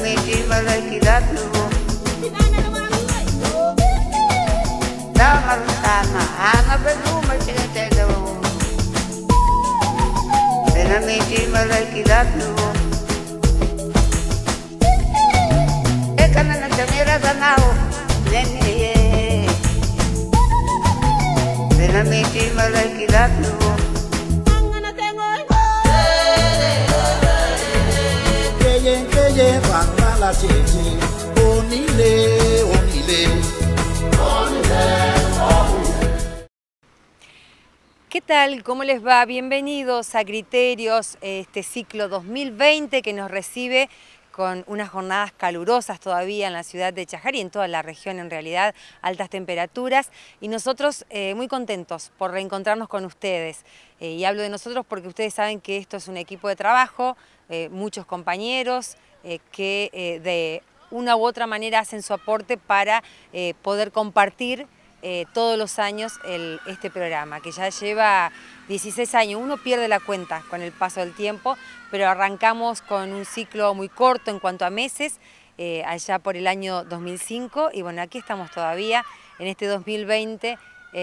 miti malakilatu Damar sana ana beduma chinetelo miti malakilatu Ekana na chamera sanao nene miti malakilatu la cheche, onile, onile, onile, onile. ¿Qué tal? ¿Cómo les va? Bienvenidos a Criterios, este ciclo 2020 que nos recibe con unas jornadas calurosas todavía en la ciudad de Chajarí, en toda la región en realidad, altas temperaturas, y nosotros muy contentos por reencontrarnos con ustedes. Y hablo de nosotros porque ustedes saben que esto es un equipo de trabajo, muchos compañeros que de una u otra manera hacen su aporte para poder compartir todos los años este programa, que ya lleva 16 años. Uno pierde la cuenta con el paso del tiempo, pero arrancamos con un ciclo muy corto en cuanto a meses, allá por el año 2005, y bueno, aquí estamos todavía en este 2020,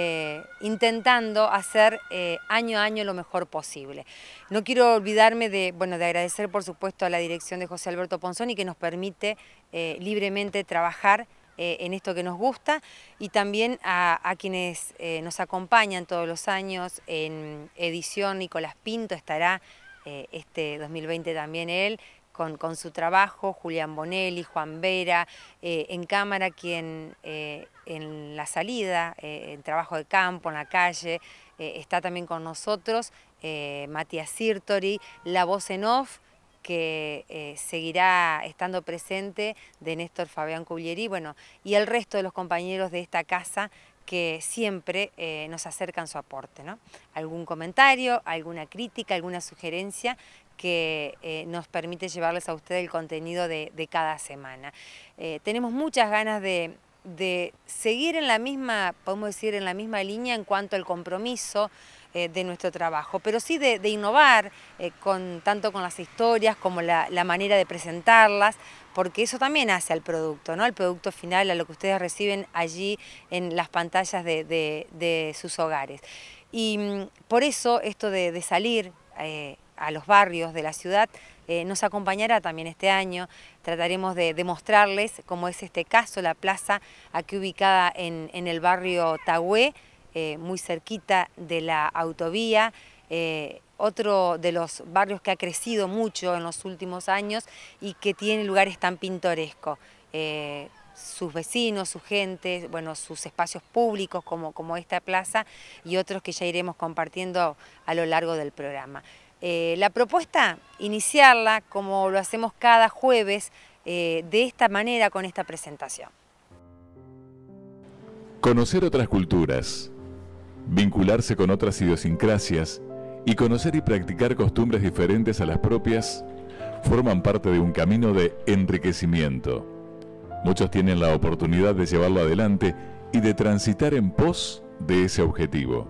intentando hacer año a año lo mejor posible. No quiero olvidarme de agradecer por supuesto a la dirección de José Alberto Ponzoni, que nos permite libremente trabajar en esto que nos gusta, y también a quienes nos acompañan todos los años en edición. Nicolás Pinto estará este 2020 también él, con su trabajo, Julián Bonelli, Juan Vera, en cámara quien en la salida, en trabajo de campo, en la calle, está también con nosotros, Matías Sirtori, la voz en off, que seguirá estando presente, de Néstor Fabián Cuglieri, bueno, y el resto de los compañeros de esta casa que siempre nos acercan su aporte, ¿no? Algún comentario, alguna crítica, alguna sugerencia que nos permite llevarles a ustedes el contenido de cada semana. Tenemos muchas ganas de seguir en la misma, podemos decir, en la misma línea en cuanto al compromiso de nuestro trabajo, pero sí de innovar tanto con las historias como la manera de presentarlas, porque eso también hace al producto, ¿no? Al producto final, a lo que ustedes reciben allí en las pantallas de sus hogares. Y por eso esto de salir a los barrios de la ciudad nos acompañará también este año. Trataremos de mostrarles, como es este caso, la plaza aquí ubicada en el barrio Tagüé, muy cerquita de la autovía, otro de los barrios que ha crecido mucho en los últimos años y que tiene lugares tan pintorescos. Sus vecinos, su gente, bueno, sus espacios públicos como esta plaza, y otros que ya iremos compartiendo a lo largo del programa. La propuesta, iniciarla como lo hacemos cada jueves, de esta manera, con esta presentación. Conocer otras culturas, vincularse con otras idiosincrasias y conocer y practicar costumbres diferentes a las propias forman parte de un camino de enriquecimiento. Muchos tienen la oportunidad de llevarlo adelante y de transitar en pos de ese objetivo.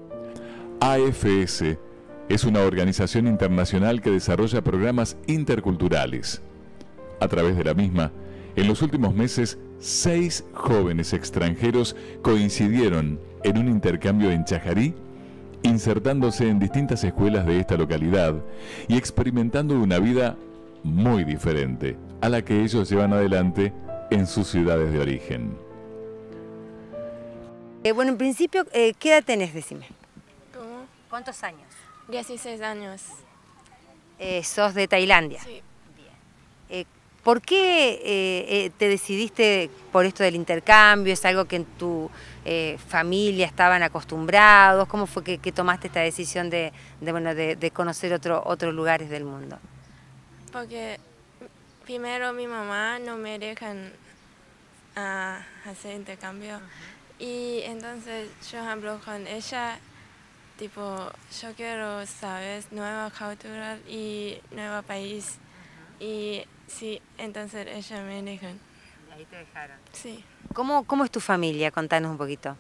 AFS es una organización internacional que desarrolla programas interculturales. A través de la misma, en los últimos meses, 6 jóvenes extranjeros coincidieron en un intercambio en Chajarí, insertándose en distintas escuelas de esta localidad y experimentando una vida muy diferente a la que ellos llevan adelante en sus ciudades de origen. Bueno, en principio, ¿qué edad tenés, decime? ¿Cómo? ¿Cuántos años? 16 años. ¿Sos de Tailandia? Sí. Bien. ¿Por qué te decidiste por esto del intercambio? ¿Es algo que en tu familia estaban acostumbrados? ¿Cómo fue que tomaste esta decisión de conocer otros lugares del mundo? Porque primero mi mamá no me dejan hacer intercambio. Y entonces yo hablo con ella, tipo, yo quiero saber nueva cultura y nuevo país. Y sí, entonces ella me dejan. ¿Y ahí te dejaron? Sí. ¿Cómo es tu familia? Contanos un poquito.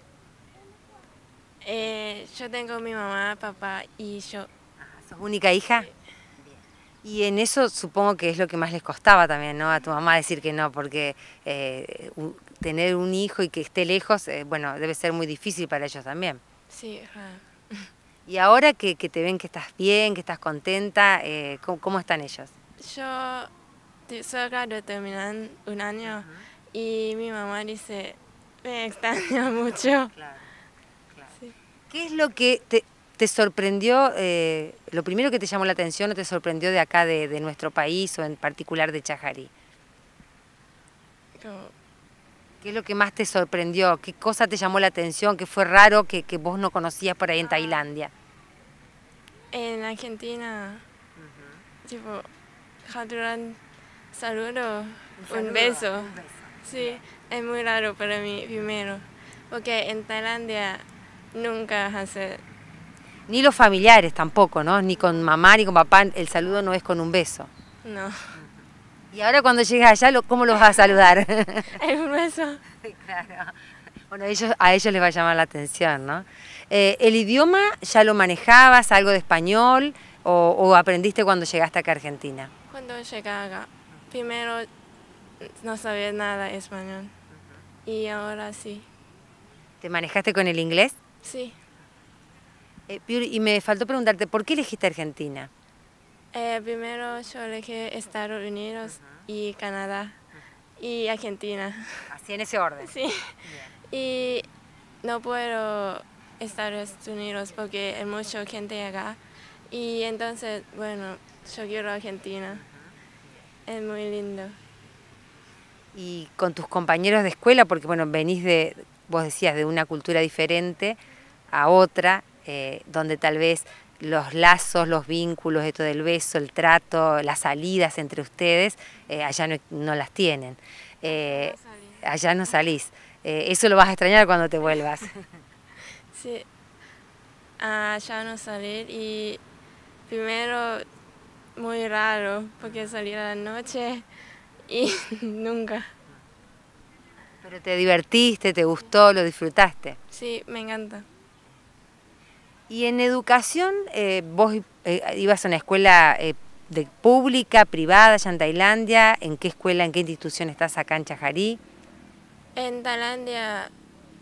Yo tengo mi mamá, papá y yo. ¿Sos única hija? Sí. Bien. Y en eso supongo que es lo que más les costaba también, ¿no? A tu mamá decir que no, porque tener un hijo y que esté lejos, bueno, debe ser muy difícil para ellos también. Sí, claro. Y ahora que te ven que estás bien, que estás contenta, ¿cómo están ellos? Yo solo de terminar un año y mi mamá dice, me extraña mucho. Sí. ¿Qué es lo que te sorprendió, lo primero que te llamó la atención o te sorprendió de acá, de nuestro país o en particular de Chajarí? Como, ¿Qué es lo que más te sorprendió? ¿Qué cosa te llamó la atención? ¿Qué fue raro que vos no conocías por ahí en Tailandia? en Argentina, tipo, Jaturan saludo, un beso. Sí, es muy raro para mí primero, porque en Tailandia nunca hace. Ni los familiares tampoco, ¿no? Ni con mamá ni con papá, el saludo no es con un beso. No, Y ahora cuando llegas allá, ¿cómo los vas a saludar? es un beso. Claro. Bueno, a ellos les va a llamar la atención, ¿no? ¿El idioma ya lo manejabas, algo de español, o aprendiste cuando llegaste acá a Argentina? Cuando llegué acá, primero no sabía nada español y ahora sí. ¿Te manejaste con el inglés? Sí, Piuri, y me faltó preguntarte, ¿por qué elegiste Argentina? primero yo elegí Estados Unidos y Canadá y Argentina. Así en ese orden. Sí, y no puedo Estados Unidos porque hay mucha gente acá y entonces, bueno, yo quiero Argentina. Es muy lindo. Y con tus compañeros de escuela, porque bueno, venís vos decías, de una cultura diferente a otra, donde tal vez los lazos, los vínculos, esto del beso, el trato, las salidas entre ustedes, allá no las tienen. Allá no salís. Eso lo vas a extrañar cuando te vuelvas. Sí, ya no salir y primero muy raro porque salir a la noche y nunca. Pero te divertiste, te gustó, lo disfrutaste. Sí, me encanta. Y en educación, vos ibas a una escuela pública, privada, allá en Tailandia. ¿En qué escuela, en qué institución estás acá en Chajarí? En Tailandia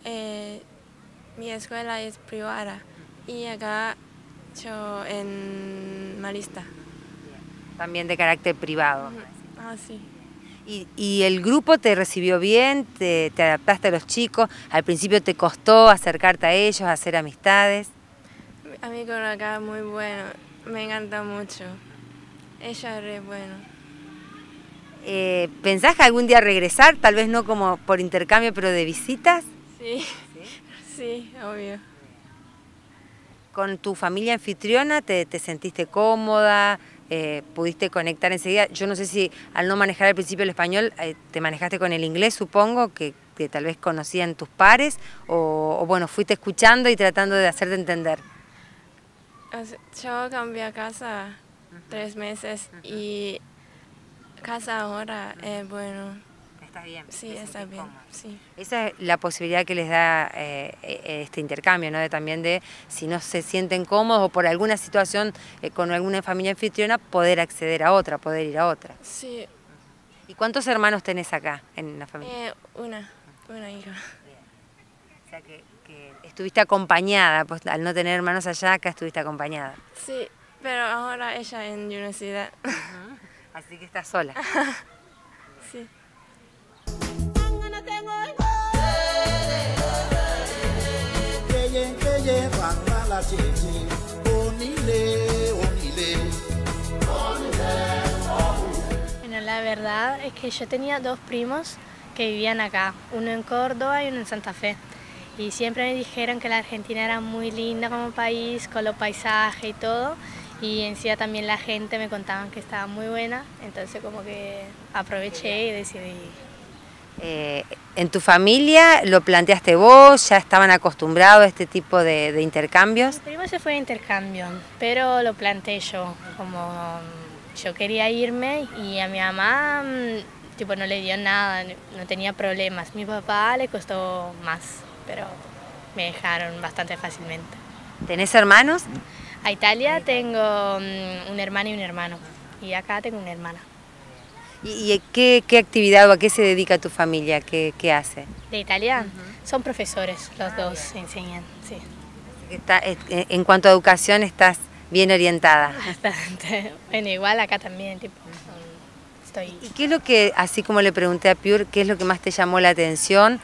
mi escuela es privada y acá yo en Marista. También de carácter privado. Ah, sí. ¿Y el grupo te recibió bien? ¿Te adaptaste a los chicos? ¿Al principio te costó acercarte a ellos, hacer amistades? Amigo acá muy bueno, me encanta mucho. Ella es re bueno. ¿Pensás que algún día regresar? Tal vez no como por intercambio, pero de visitas. Sí, sí, obvio. ¿Con tu familia anfitriona te sentiste cómoda? ¿Pudiste conectar enseguida? Yo no sé si al no manejar al principio el español, te manejaste con el inglés, supongo, que tal vez conocían tus pares, o bueno, fuiste escuchando y tratando de hacerte entender. O sea, yo cambié a casa 3 meses y casa ahora es bueno. Está bien. Sí, está bien. Sí. Esa es la posibilidad que les da este intercambio, ¿no? También de, si no se sienten cómodos o por alguna situación con alguna familia anfitriona, poder acceder a otra, poder ir a otra. Sí. ¿Y cuántos hermanos tenés acá en la familia? Una hija. O sea que estuviste acompañada, pues al no tener hermanos allá, acá estuviste acompañada. Sí, pero ahora ella en universidad. Así que estás sola. Sí. Bueno, la verdad es que yo tenía 2 primos que vivían acá, uno en Córdoba y uno en Santa Fe. Y siempre me dijeron que la Argentina era muy linda como país, con los paisajes y todo. Y encima también la gente me contaban que estaba muy buena, entonces como que aproveché y decidí. ¿En tu familia lo planteaste vos? ¿Ya estaban acostumbrados a este tipo de intercambios? Mi primo se fue de intercambio, pero lo planteé yo, como yo quería irme y a mi mamá tipo, no le dio nada, no tenía problemas. Mi papá le costó más, pero me dejaron bastante fácilmente. ¿Tenés hermanos? A Italia tengo un hermano y un hermano. y acá tengo una hermana. ¿Y qué actividad o a qué se dedica tu familia? ¿Qué hace? ¿De Italia? Son profesores, los dos enseñan, sí. En cuanto a educación estás bien orientada. Bastante. Bueno, igual acá también, tipo, estoy... ¿Y qué es lo que, así como le pregunté a Pure, qué es lo que más te llamó la atención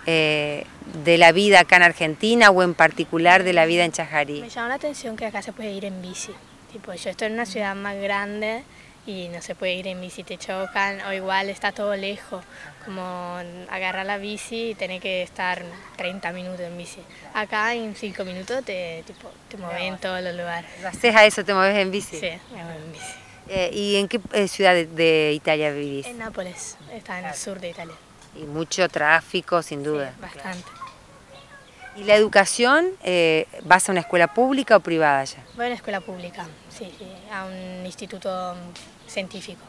de la vida acá en Argentina o en particular de la vida en Chajarí? Me llamó la atención que acá se puede ir en bici. Tipo, yo estoy en una ciudad más grande y no se puede ir en bici, te chocan o igual está todo lejos, como agarrar la bici y tener que estar 30 minutos en bici. Acá en 5 minutos te mueves en todos los lugares. ¿Lo haces a eso? ¿Te mueves en bici? Sí, me muevo en bici. ¿Y en qué ciudad de Italia vivís? En Nápoles, está en el sur de Italia. Y mucho tráfico, sin duda. Sí, bastante. ¿Y la educación, vas a una escuela pública o privada ya? Voy a una escuela pública, sí, a un instituto científico.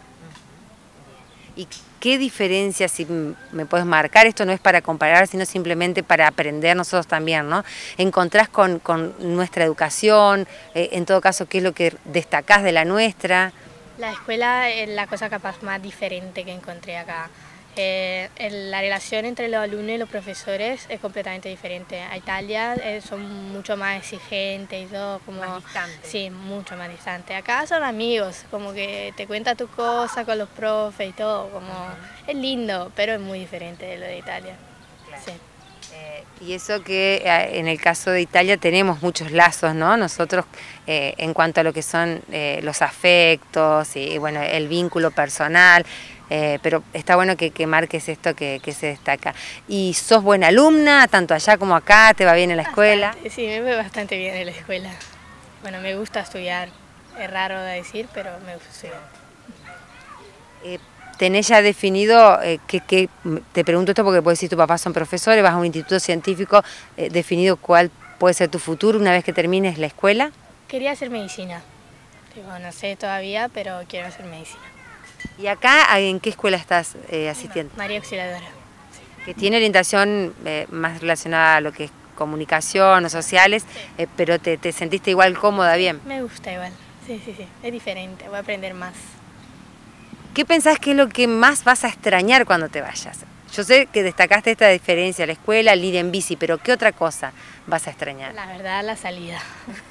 ¿Y qué diferencia, si me puedes marcar, esto no es para comparar, sino simplemente para aprender nosotros también, ¿no? ¿Encontrás con nuestra educación, en todo caso, qué es lo que destacás de la nuestra? La escuela es la cosa capaz más diferente que encontré acá. La relación entre los alumnos y los profesores es completamente diferente. A Italia son mucho más exigentes y todo, como más distantes. Sí, mucho más distantes. Acá son amigos, como que te cuenta tu cosa con los profes y todo, como es lindo, pero es muy diferente de lo de Italia. Claro. Sí. Y eso que en el caso de Italia tenemos muchos lazos, ¿no? Nosotros en cuanto a lo que son los afectos y bueno, el vínculo personal. Pero está bueno que marques esto que se destaca. ¿Y sos buena alumna, tanto allá como acá? ¿Te va bien en la escuela? Bastante, sí, me va bastante bien en la escuela. Bueno, me gusta estudiar, es raro de decir, pero me gusta estudiar. ¿Tenés ya definido, te pregunto esto porque puedes decir tus papás son profesores, vas a un instituto científico, definido cuál puede ser tu futuro una vez que termines la escuela? Quería hacer medicina. Digo, no sé todavía, pero quiero hacer medicina. ¿Y acá en qué escuela estás asistiendo? María Auxiliadora. Sí. Que tiene orientación más relacionada a lo que es comunicación o sociales, Sí. Pero te sentiste igual cómoda, bien. Me gusta igual, sí, es diferente, voy a aprender más. ¿Qué pensás que es lo que más vas a extrañar cuando te vayas? Yo sé que destacaste esta diferencia, la escuela, el ir en bici, pero ¿qué otra cosa vas a extrañar? La verdad, la salida.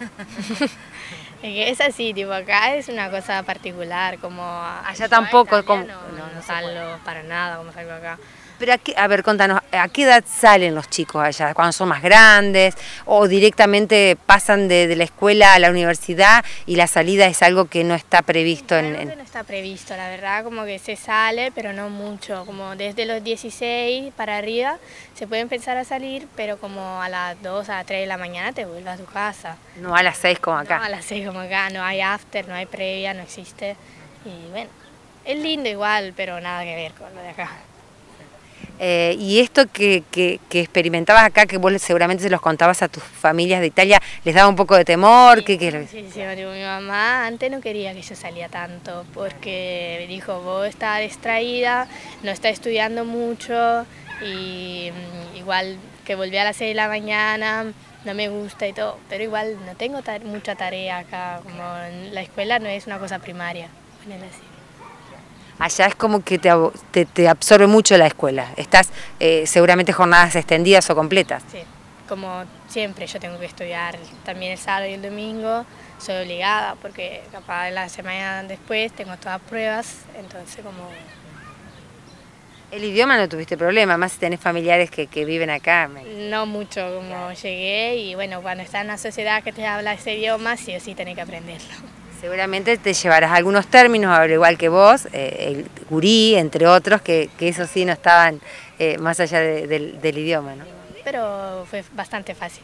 Es así, tipo, acá es una cosa particular, como... Allá tampoco, no salgo para nada como salgo acá. Pero a ver, contanos, ¿a qué edad salen los chicos allá? ¿Cuando son más grandes? ¿O directamente pasan de la escuela a la universidad y la salida es algo que no está previsto? No está previsto, la verdad, como que se sale, pero no mucho. Como desde los 16 para arriba se puede empezar a salir, pero como a las 2, a las 3 de la mañana te vuelves a tu casa. No a las 6 como acá. No a las 6 como acá, no hay after, no hay previa, no existe. Y bueno, es lindo igual, pero nada que ver con lo de acá. Y esto que experimentabas acá, que vos seguramente se los contabas a tus familias de Italia, ¿les daba un poco de temor? Sí, sí, mi mamá antes no quería que yo salía tanto, porque dijo, vos estás distraída, no estás estudiando mucho, y igual que volví a las 6 de la mañana, no me gusta y todo, pero igual no tengo mucha tarea acá, como la escuela no es una cosa primaria, ponerlo así. Allá es como que te absorbe mucho la escuela. Estás seguramente jornadas extendidas o completas. Sí, como siempre yo tengo que estudiar también el sábado y el domingo. Soy obligada porque capaz la semana después tengo todas pruebas, entonces como... El idioma no tuviste problema, más si tenés familiares que viven acá. No mucho, como llegué y bueno, cuando estás en una sociedad que te habla ese idioma, sí o sí tenés que aprenderlo. Seguramente te llevarás algunos términos, al igual que vos, el gurí, entre otros, que eso sí no estaban más allá del idioma, ¿no? Pero fue bastante fácil.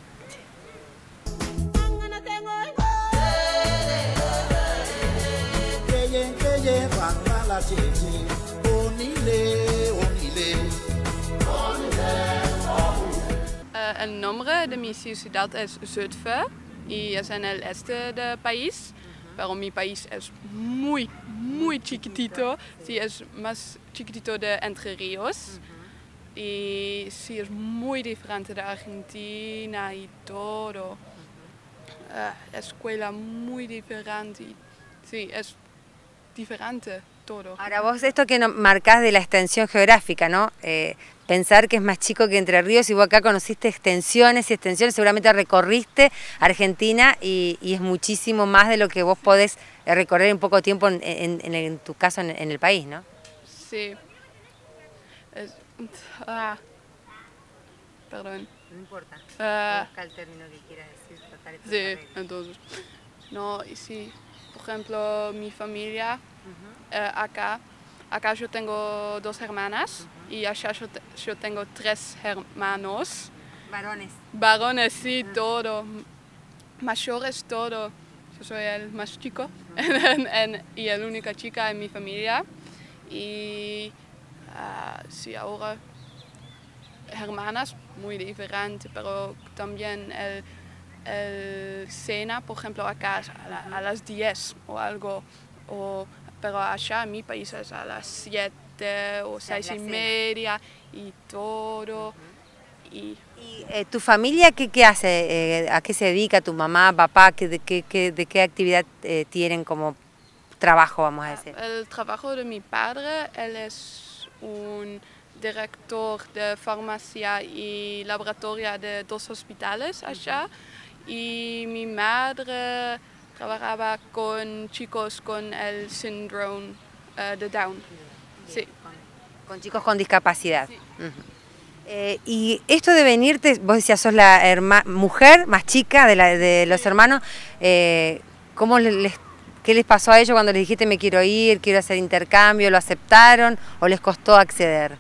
El nombre de mi ciudad es Zutphen y es en el este del país, pero mi país es muy chiquitito, sí, es más chiquitito de Entre Ríos y sí, es muy diferente de Argentina y todo. Escuela muy diferente, sí, es diferente todo. Ahora vos esto que marcás de la extensión geográfica, ¿no? Pensar que es más chico que Entre Ríos y vos acá conociste extensiones y extensiones, seguramente recorriste Argentina y es muchísimo más de lo que vos podés recorrer en poco tiempo en tu caso en el país, ¿no? Sí. Perdón. No importa. Busca el término que quieras decir. Sí, entonces. No, y sí, por ejemplo, mi familia, acá yo tengo 2 hermanas y allá yo tengo 3 hermanos. Varones. Varones, sí, todo. Mayores, todo. Yo soy el más chico y la única chica en mi familia. Y sí, ahora hermanas muy diferentes, pero también el cena, por ejemplo, acá es a las 10 o algo, pero allá en mi país es a las 7 o 6:30 y todo. ¿Y tu familia qué hace? ¿A qué se dedica tu mamá, papá? ¿De qué actividad tienen como trabajo, vamos a decir? El trabajo de mi padre, él es un director de farmacia y laboratorio de 2 hospitales allá. Y mi madre trabajaba con chicos con el síndrome de Down. Sí. Con chicos con discapacidad. Sí. Y esto de venirte, vos decías, sos la mujer más chica de los hermanos, ¿qué les pasó a ellos cuando les dijiste me quiero ir, quiero hacer intercambio? ¿Lo aceptaron o les costó acceder?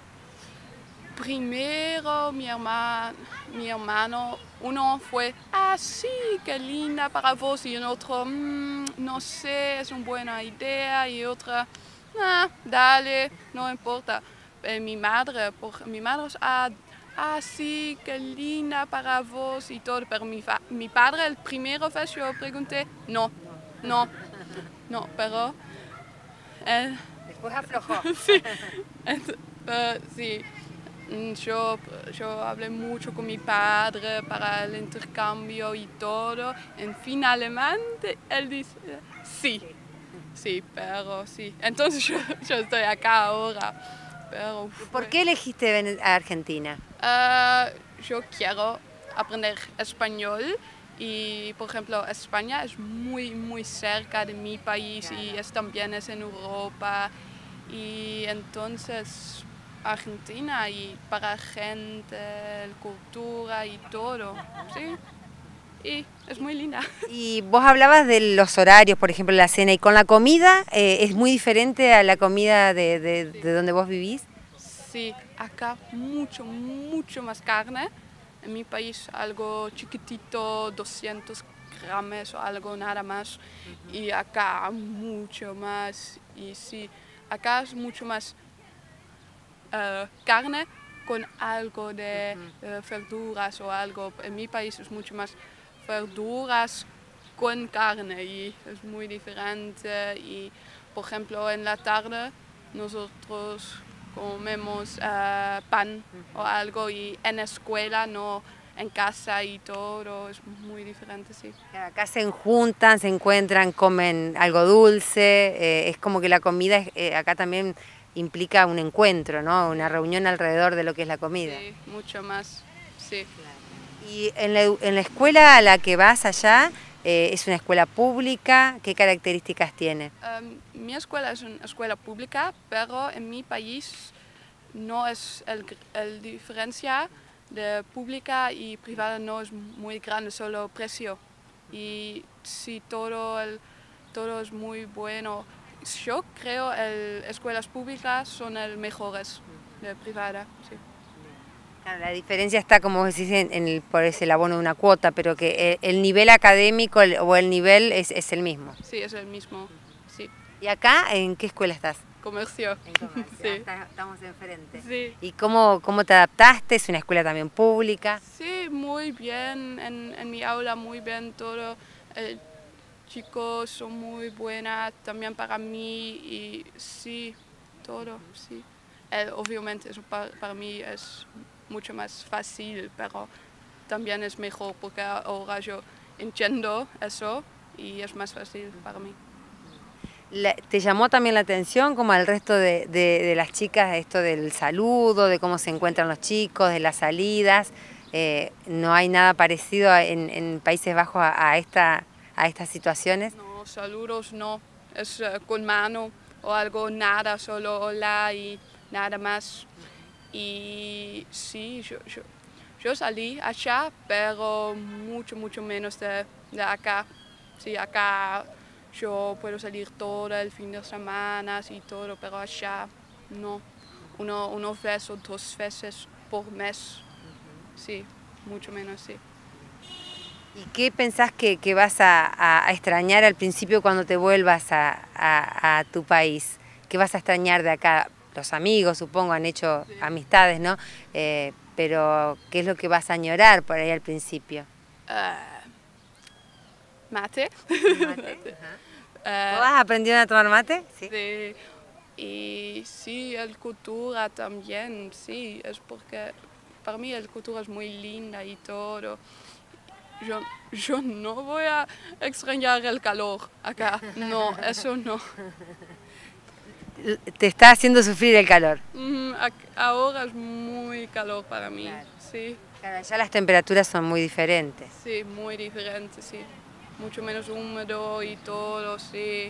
Primero mi hermano, uno fue, sí, qué linda para vos, y el otro, no sé, es una buena idea, y otra, dale, no importa. Mi madre es, sí, qué linda para vos y todo, pero mi padre, el primero vez yo pregunté, no, pero... Después aflojó. Sí, sí. Yo hablé mucho con mi padre para el intercambio y todo. En finalmente él dice sí, pero sí. Entonces yo estoy acá ahora. Pero ¿Por qué elegiste venir a Argentina? yo quiero aprender español y, por ejemplo, España es muy cerca de mi país y también es en Europa. Y entonces Argentina y para gente, cultura y todo, sí, y es muy linda. Y vos hablabas de los horarios, por ejemplo, la cena, y con la comida, ¿es muy diferente a la comida de donde vos vivís? Sí, acá mucho más carne, en mi país algo chiquitito, 200 gramos o algo nada más, y acá mucho más, y sí, acá es mucho más carne con algo de verduras o algo. En mi país es mucho más verduras con carne y es muy diferente. Y por ejemplo en la tarde nosotros comemos pan o algo y en la escuela no, en casa y todo, es muy diferente, sí. Acá se juntan, se encuentran, comen algo dulce, es como que la comida acá también implica un encuentro, ¿no? Una reunión alrededor de lo que es la comida. Sí, mucho más, sí. Y en la escuela a la que vas allá, ¿es una escuela pública? ¿Qué características tiene? Mi escuela es una escuela pública, pero en mi país no es el diferencia de pública y privada no es muy grande, solo precio. Y sí, todo es muy bueno. Yo creo que las escuelas públicas son las mejores de privada. Sí. Claro, la diferencia está, como vos decís, por el abono de una cuota, pero que el nivel académico o el nivel es el mismo. Sí, es el mismo. Sí. ¿Y acá en qué escuela estás? Comercio. En comercio. Sí. Estamos enfrente. Sí. ¿Y cómo te adaptaste? ¿Es una escuela también pública? Sí, muy bien. En mi aula muy bien todo. Chicos son muy buenas también para mí y sí, todo, sí. Obviamente eso para mí es mucho más fácil, pero también es mejor porque ahora yo entiendo eso y es más fácil para mí. ¿Te llamó también la atención, como al resto de las chicas, esto del saludo, de cómo se encuentran los chicos, de las salidas? ¿No hay nada parecido en Países Bajos a estas situaciones? No, saludos no, es con mano o algo, nada, solo hola y nada más. Y sí, yo salí allá, pero mucho menos de acá. Sí, acá yo puedo salir todo el fin de semana y todo, pero allá no. Una vez o dos veces por mes. Sí, mucho menos, sí. ¿Y qué pensás que vas a extrañar al principio cuando te vuelvas a tu país? ¿Qué vas a extrañar de acá? Los amigos, supongo, han hecho amistades, ¿no? Pero, ¿qué es lo que vas a añorar por ahí al principio? Mate. Mate. ¿Todas aprendieron a tomar mate? Sí. Sí. Y sí, la cultura también, sí, es porque para mí la cultura es muy linda y todo. Yo no voy a extrañar el calor acá, no, eso no. Te está haciendo sufrir el calor. Ahora es muy calor para mí, claro. Sí. Claro, ya las temperaturas son muy diferentes. Sí, muy diferentes, sí. Mucho menos húmedo y todo, sí.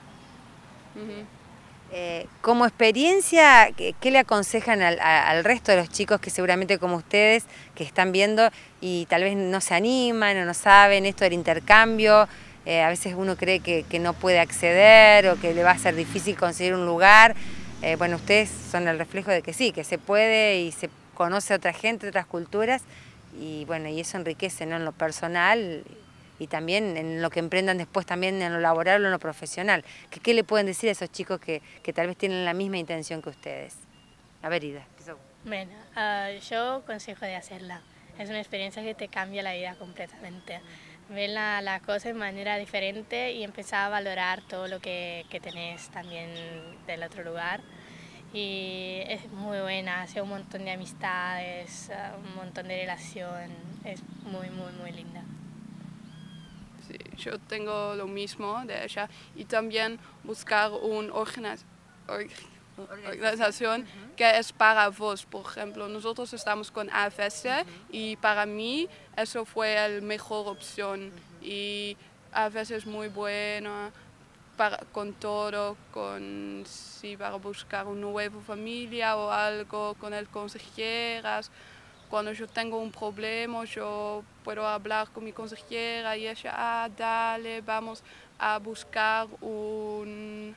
Como experiencia, ¿qué le aconsejan al resto de los chicos que seguramente como ustedes, que están viendo y tal vez no se animan o no saben esto del intercambio? A veces uno cree que no puede acceder o que le va a ser difícil conseguir un lugar. Bueno, ustedes son el reflejo de que sí, que se puede y se conoce a otra gente, otras culturas, y bueno, y eso enriquece, ¿no?, en lo personal y también en lo que emprendan después, también en lo laboral o en lo profesional. ¿Qué le pueden decir a esos chicos que tal vez tienen la misma intención que ustedes? A ver, Ida. Bueno, yo aconsejo de hacerla. Es una experiencia que te cambia la vida completamente. Ver la cosa de manera diferente y empezar a valorar todo lo que tenés también del otro lugar. Y es muy buena, hace un montón de amistades, un montón de relación, es muy linda. Sí, yo tengo lo mismo de ella y también buscar una organización que es para vos. Por ejemplo, nosotros estamos con AFS y para mí eso fue la mejor opción y AFS es muy bueno con todo, para buscar una nueva familia o algo, con el consejeras. Cuando yo tengo un problema, yo puedo hablar con mi consejera y ella, dale, vamos a buscar una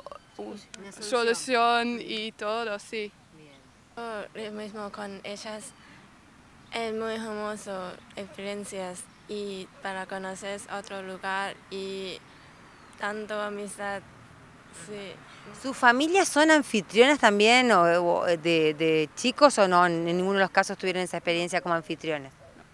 solución y todo, sí. Lo mismo con ellas, es muy hermoso, experiencias y para conocer otro lugar y tanto amistad, sí. ¿Sus familias son anfitrionas también o de chicos o no? En ninguno de los casos tuvieron esa experiencia como anfitriones.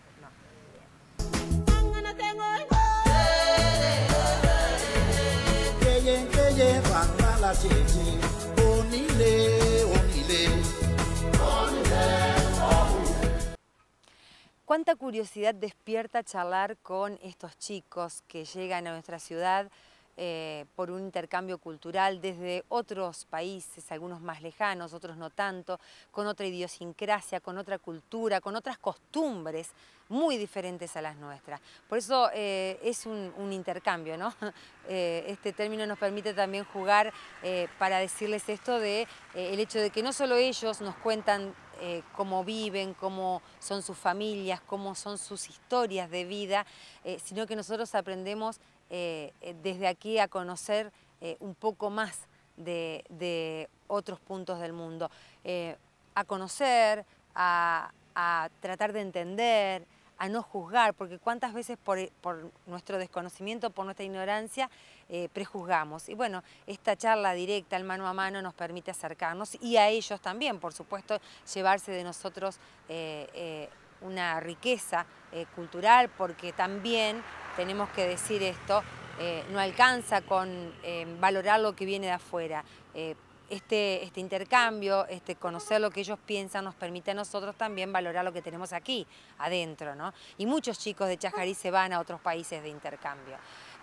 ¿Cuánta curiosidad despierta charlar con estos chicos que llegan a nuestra ciudad por un intercambio cultural desde otros países, algunos más lejanos, otros no tanto, con otra idiosincrasia, con otra cultura, con otras costumbres muy diferentes a las nuestras? Por eso es un intercambio, ¿no? Este término nos permite también jugar para decirles esto de el hecho de que no solo ellos nos cuentan cómo viven, cómo son sus familias, cómo son sus historias de vida, sino que nosotros aprendemos desde aquí a conocer un poco más de otros puntos del mundo, a conocer, a tratar de entender, a no juzgar, porque cuántas veces por nuestro desconocimiento, por nuestra ignorancia, prejuzgamos. Y bueno, esta charla directa, el mano a mano, nos permite acercarnos y a ellos también, por supuesto, llevarse de nosotros una riqueza cultural, porque también tenemos que decir esto, no alcanza con valorar lo que viene de afuera. Este intercambio, conocer lo que ellos piensan, nos permite a nosotros también valorar lo que tenemos aquí, adentro, ¿no? Y muchos chicos de Chajarí se van a otros países de intercambio.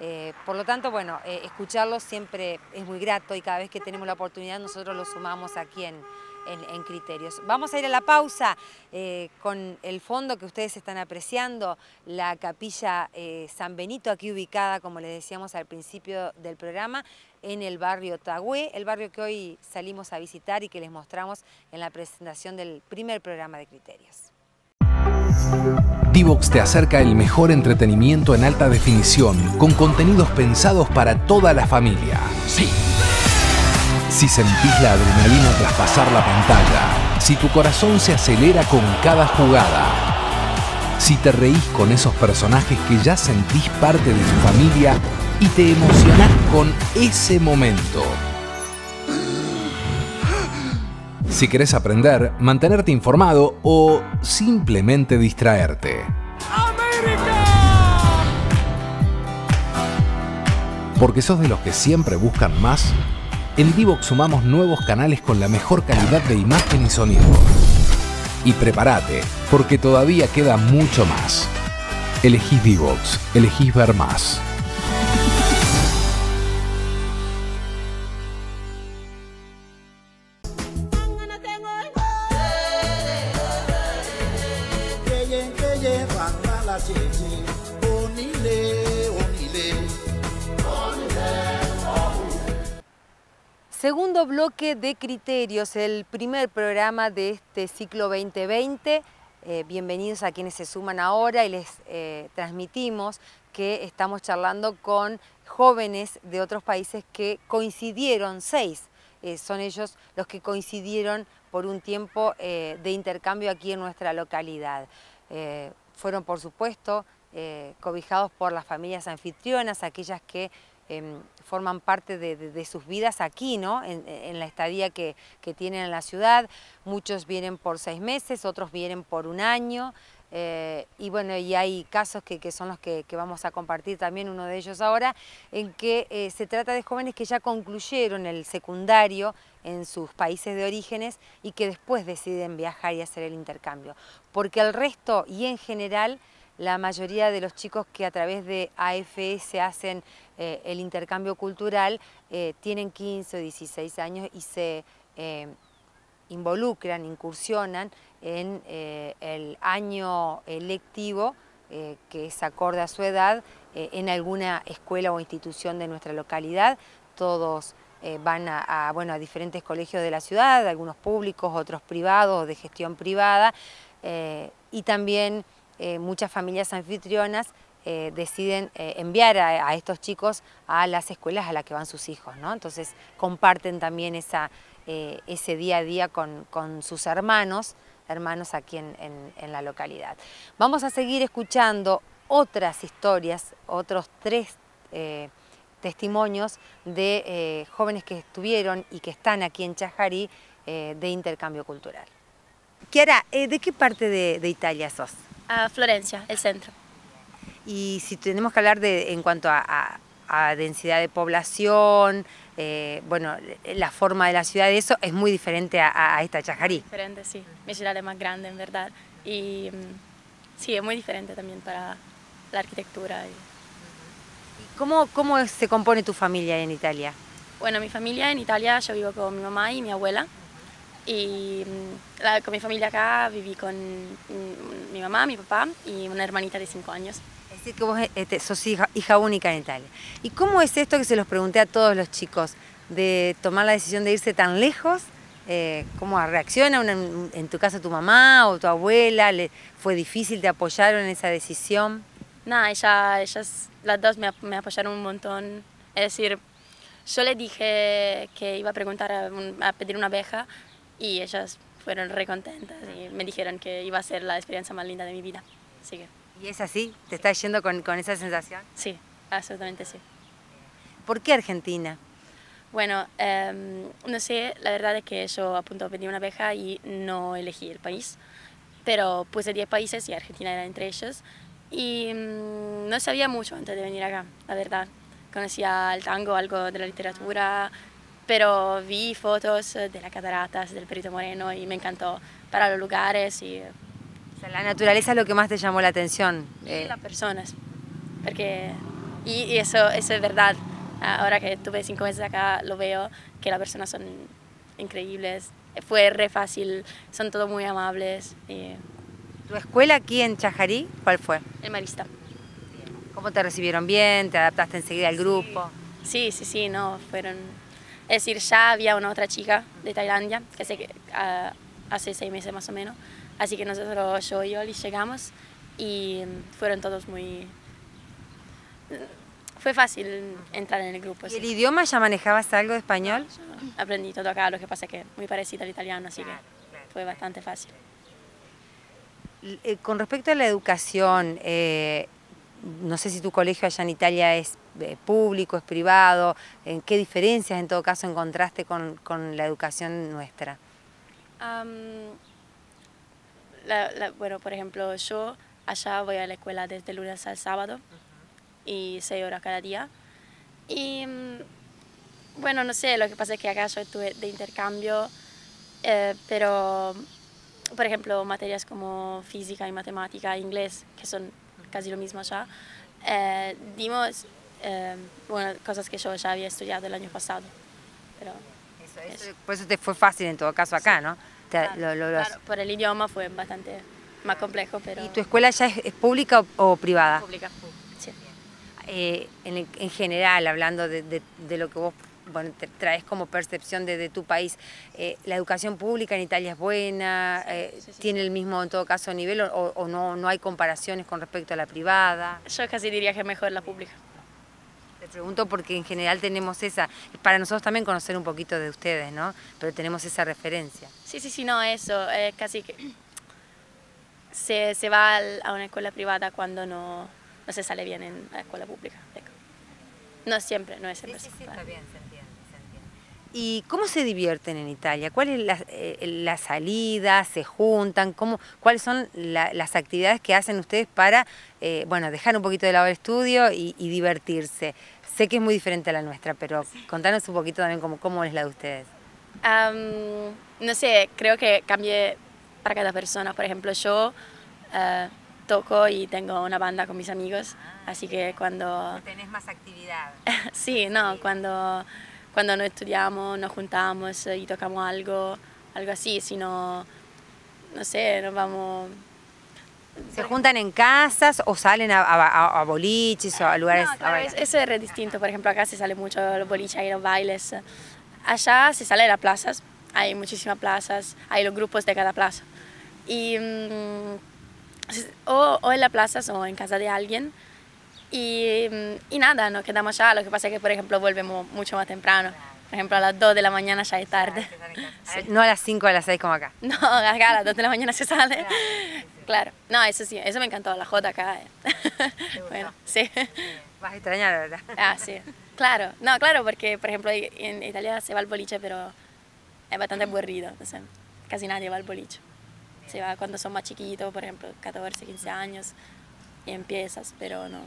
Por lo tanto, bueno, escucharlos siempre es muy grato y cada vez que tenemos la oportunidad nosotros lo sumamos aquí en Criterios. Vamos a ir a la pausa con el fondo que ustedes están apreciando, la capilla San Benito, aquí ubicada, como les decíamos al principio del programa, en el barrio Tagüé, el barrio que hoy salimos a visitar y que les mostramos en la presentación del primer programa de Criterios. Divox te acerca el mejor entretenimiento en alta definición, con contenidos pensados para toda la familia. Sí. Si sentís la adrenalina tras pasar la pantalla, si tu corazón se acelera con cada jugada, si te reís con esos personajes que ya sentís parte de tu familia y te emocionás con ese momento. Si querés aprender, mantenerte informado o simplemente distraerte. ¡América! Porque sos de los que siempre buscan más, en Divox sumamos nuevos canales con la mejor calidad de imagen y sonido. Y prepárate, porque todavía queda mucho más. Elegís Divox, elegís ver más. Segundo bloque de Criterios, el primer programa de este ciclo 2020. Bienvenidos a quienes se suman ahora y les transmitimos que estamos charlando con jóvenes de otros países que coincidieron, 6. Son ellos los que coincidieron por un tiempo de intercambio aquí en nuestra localidad. Fueron, por supuesto, cobijados por las familias anfitrionas, aquellas que forman parte de sus vidas aquí, ¿no? En la estadía que tienen en la ciudad. Muchos vienen por 6 meses, otros vienen por 1 año. Y bueno, y hay casos que son los que vamos a compartir también, uno de ellos ahora, en que se trata de jóvenes que ya concluyeron el secundario en sus países de orígenes y que después deciden viajar y hacer el intercambio. Porque el resto y en general, la mayoría de los chicos que a través de AFS hacen el intercambio cultural tienen 15 o 16 años y se involucran, incursionan en el año lectivo que es acorde a su edad en alguna escuela o institución de nuestra localidad. Todos van a diferentes colegios de la ciudad, algunos públicos, otros privados, de gestión privada, y también muchas familias anfitrionas deciden enviar a estos chicos a las escuelas a las que van sus hijos, ¿no? Entonces comparten también ese día a día con sus hermanos aquí en la localidad. Vamos a seguir escuchando otras historias, otros 3 testimonios de jóvenes que estuvieron y que están aquí en Chajarí de intercambio cultural. Chiara, ¿de qué parte de Italia sos? A Florencia, el centro. Y si tenemos que hablar en cuanto a densidad de población, bueno, la forma de la ciudad, eso es muy diferente a esta Chajarí. Diferente, sí. Mi ciudad es más grande, en verdad. Y sí, es muy diferente también para la arquitectura. ¿Cómo se compone tu familia en Italia? Bueno, mi familia en Italia, yo vivo con mi mamá y mi abuela. Y con mi familia acá viví con mi mamá, mi papá y una hermanita de 5 años. Es decir, que vos sos hija única en Italia. ¿Y cómo es esto que se los pregunté a todos los chicos, de tomar la decisión de irse tan lejos? ¿Cómo reacciona en tu caso tu mamá o tu abuela? ¿Fue difícil? ¿Te apoyaron en esa decisión? Nada, ellas las dos me apoyaron un montón. Es decir, yo les dije que iba a preguntar a pedir una beca y ellas fueron re contentas y me dijeron que iba a ser la experiencia más linda de mi vida. Así que... ¿Y es así? ¿Te estás yendo con esa sensación? Sí, absolutamente sí. ¿Por qué Argentina? Bueno, no sé, la verdad es que yo a punto pedí una beca y no elegí el país, pero puse 10 países y Argentina era entre ellos. Y no sabía mucho antes de venir acá, la verdad. Conocía el tango, algo de la literatura, pero vi fotos de las cataratas, del Perito Moreno y me encantó para los lugares. Y, o sea, la naturaleza es lo que más te llamó la atención. y las personas, porque Y eso es verdad. Ahora que estuve 5 meses acá, lo veo, que las personas son increíbles. Fue re fácil, son todos muy amables. ¿Tu escuela aquí en Chajarí, cuál fue? El Marista. ¿Cómo te recibieron bien? ¿Te adaptaste enseguida al grupo? Sí, no, fueron... Es decir, ya había una otra chica de Tailandia, que hace 6 meses más o menos, así que nosotros, yo y Oli, llegamos y fueron todos muy... Fue fácil entrar en el grupo. ¿Y el idioma ya manejabas algo de español? Aprendí todo acá, lo que pasa es que es muy parecido al italiano, así que fue bastante fácil. Con respecto a la educación, no sé si tu colegio allá en Italia es público, es privado, ¿qué diferencias en todo caso encontraste con la educación nuestra? Bueno, por ejemplo, yo allá voy a la escuela desde lunes al sábado y 6 horas cada día. Y bueno, no sé, lo que pasa es que acá yo estuve de intercambio, pero por ejemplo materias como física y matemática, inglés, que son casi lo mismo allá, dimos bueno, cosas que yo ya había estudiado el año pasado. Pero por eso te fue fácil en todo caso acá, ¿no? Claro, por el idioma fue bastante más complejo, pero... ¿Y tu escuela ya es pública o privada? Pública, sí. En general, hablando de lo que vos te traes como percepción de tu país, ¿la educación pública en Italia es buena? Sí. ¿Tiene el mismo en todo caso nivel o no hay comparaciones con respecto a la privada? Yo casi diría que mejor la pública. Te pregunto porque en general tenemos esa, para nosotros también conocer un poquito de ustedes, ¿no? Pero tenemos esa referencia. Sí, no, eso, casi que se va a una escuela privada cuando no se sale bien en la escuela pública. No es siempre, no es siempre. Sí, está bien, se entiende. ¿Y cómo se divierten en Italia? ¿Cuál es la salida? ¿Se juntan? ¿Cuáles son las actividades que hacen ustedes para dejar un poquito de lado el estudio y divertirse? Sé que es muy diferente a la nuestra, pero contanos un poquito también cómo es la de ustedes. No sé, creo que cambie para cada persona. Por ejemplo, yo toco y tengo una banda con mis amigos, así que cuando... ¿Tenés más actividad? Sí, no, cuando no estudiamos, nos juntamos y tocamos algo así, si no sé, nos vamos... ¿Se juntan en casas o salen a boliches o a lugares? No, claro, eso es re distinto. Por ejemplo, acá se sale mucho a los boliches, hay los bailes. Allá se sale a las plazas, hay muchísimas plazas, hay los grupos de cada plaza. Y o en las plazas o en casa de alguien. Y nada, nos quedamos allá. Lo que pasa es que, por ejemplo, volvemos mucho más temprano. Por ejemplo, a las 2 de la mañana ya es tarde. Sí. No a las 5 o a las 6 como acá. No, acá a las 2 de la mañana se sale. Claro. No, eso sí, eso me encantó, la jota acá. Bueno, sí. Vas a extrañar, ¿verdad? Sí. Claro. No, claro, porque, por ejemplo, en Italia se va al boliche, pero es bastante aburrido. O sea, casi nadie va al boliche. Se va cuando son más chiquitos, por ejemplo, 14, 15 años, y empiezas, pero no...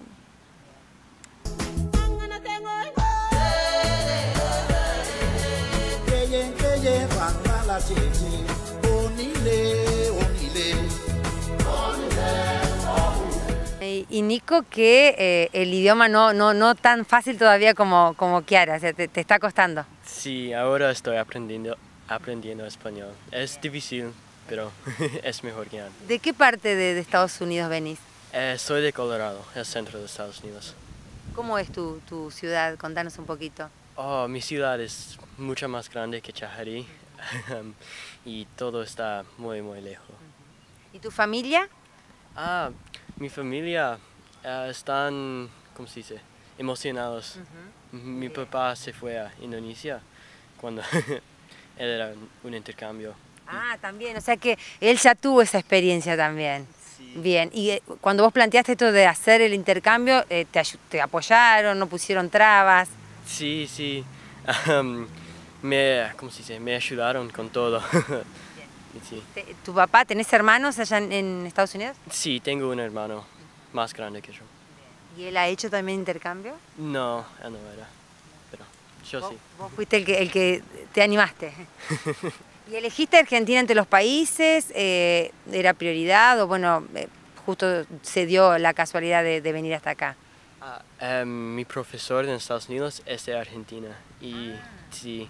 Y Nico, que el idioma no tan fácil todavía como Chiara, o sea, te está costando. Sí, ahora estoy aprendiendo español. Es difícil, pero es mejor que antes. ¿De qué parte de Estados Unidos venís? Soy de Colorado, el centro de Estados Unidos. ¿Cómo es tu ciudad? Contanos un poquito. Oh, mi ciudad es mucho más grande que Chajarí y todo está muy lejos. ¿Y tu familia? Mi familia están, ¿cómo se dice?, emocionados. Mi papá se fue a Indonesia cuando él era un intercambio. También, o sea que él ya tuvo esa experiencia también. Sí. Bien, y cuando vos planteaste esto de hacer el intercambio, ¿te apoyaron, no pusieron trabas? Sí, ¿cómo se dice?, me ayudaron con todo. Sí. ¿Tu papá, tenés hermanos allá en Estados Unidos? Sí, tengo un hermano más grande que yo. ¿Y él ha hecho también intercambio? No, él no era, pero yo sí. Vos fuiste el que te animaste. ¿Y elegiste Argentina entre los países? ¿Era prioridad o bueno, justo se dio la casualidad de venir hasta acá? Mi profesor en Estados Unidos es de Argentina y sí,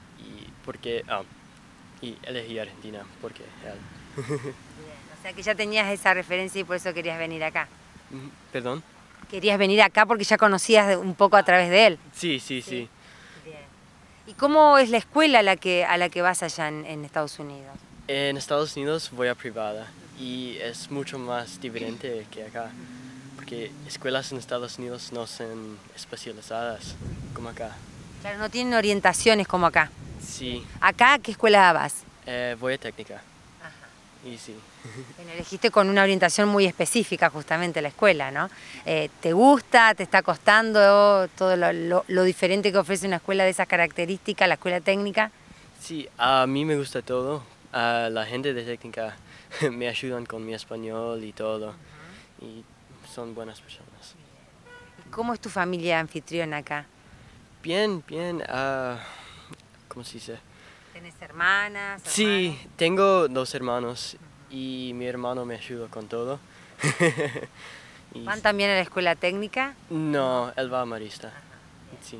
y elegí Argentina porque él. O sea que ya tenías esa referencia y por eso querías venir acá. ¿Perdón? Querías venir acá porque ya conocías un poco a través de él. Sí. Bien. ¿Y cómo es la escuela a la que vas allá en Estados Unidos? En Estados Unidos voy a privada y es mucho más diferente que acá, porque escuelas en Estados Unidos no son especializadas como acá. Claro, no tienen orientaciones como acá. Sí. ¿Acá a qué escuela vas? Voy a técnica. Y sí. Bueno, elegiste con una orientación muy específica justamente la escuela, ¿no? ¿Te gusta? ¿Te está costando todo lo diferente que ofrece una escuela de esas características, la escuela técnica? Sí, a mí me gusta todo. La gente de técnica me ayudan con mi español y todo. Y son buenas personas. ¿Cómo es tu familia anfitriona acá? Bien. ¿Cómo se dice? ¿Tenés hermanas? Sí, tengo 2 hermanos y mi hermano me ayuda con todo. ¿Van también a la escuela técnica? No, él va a Marista. Sí.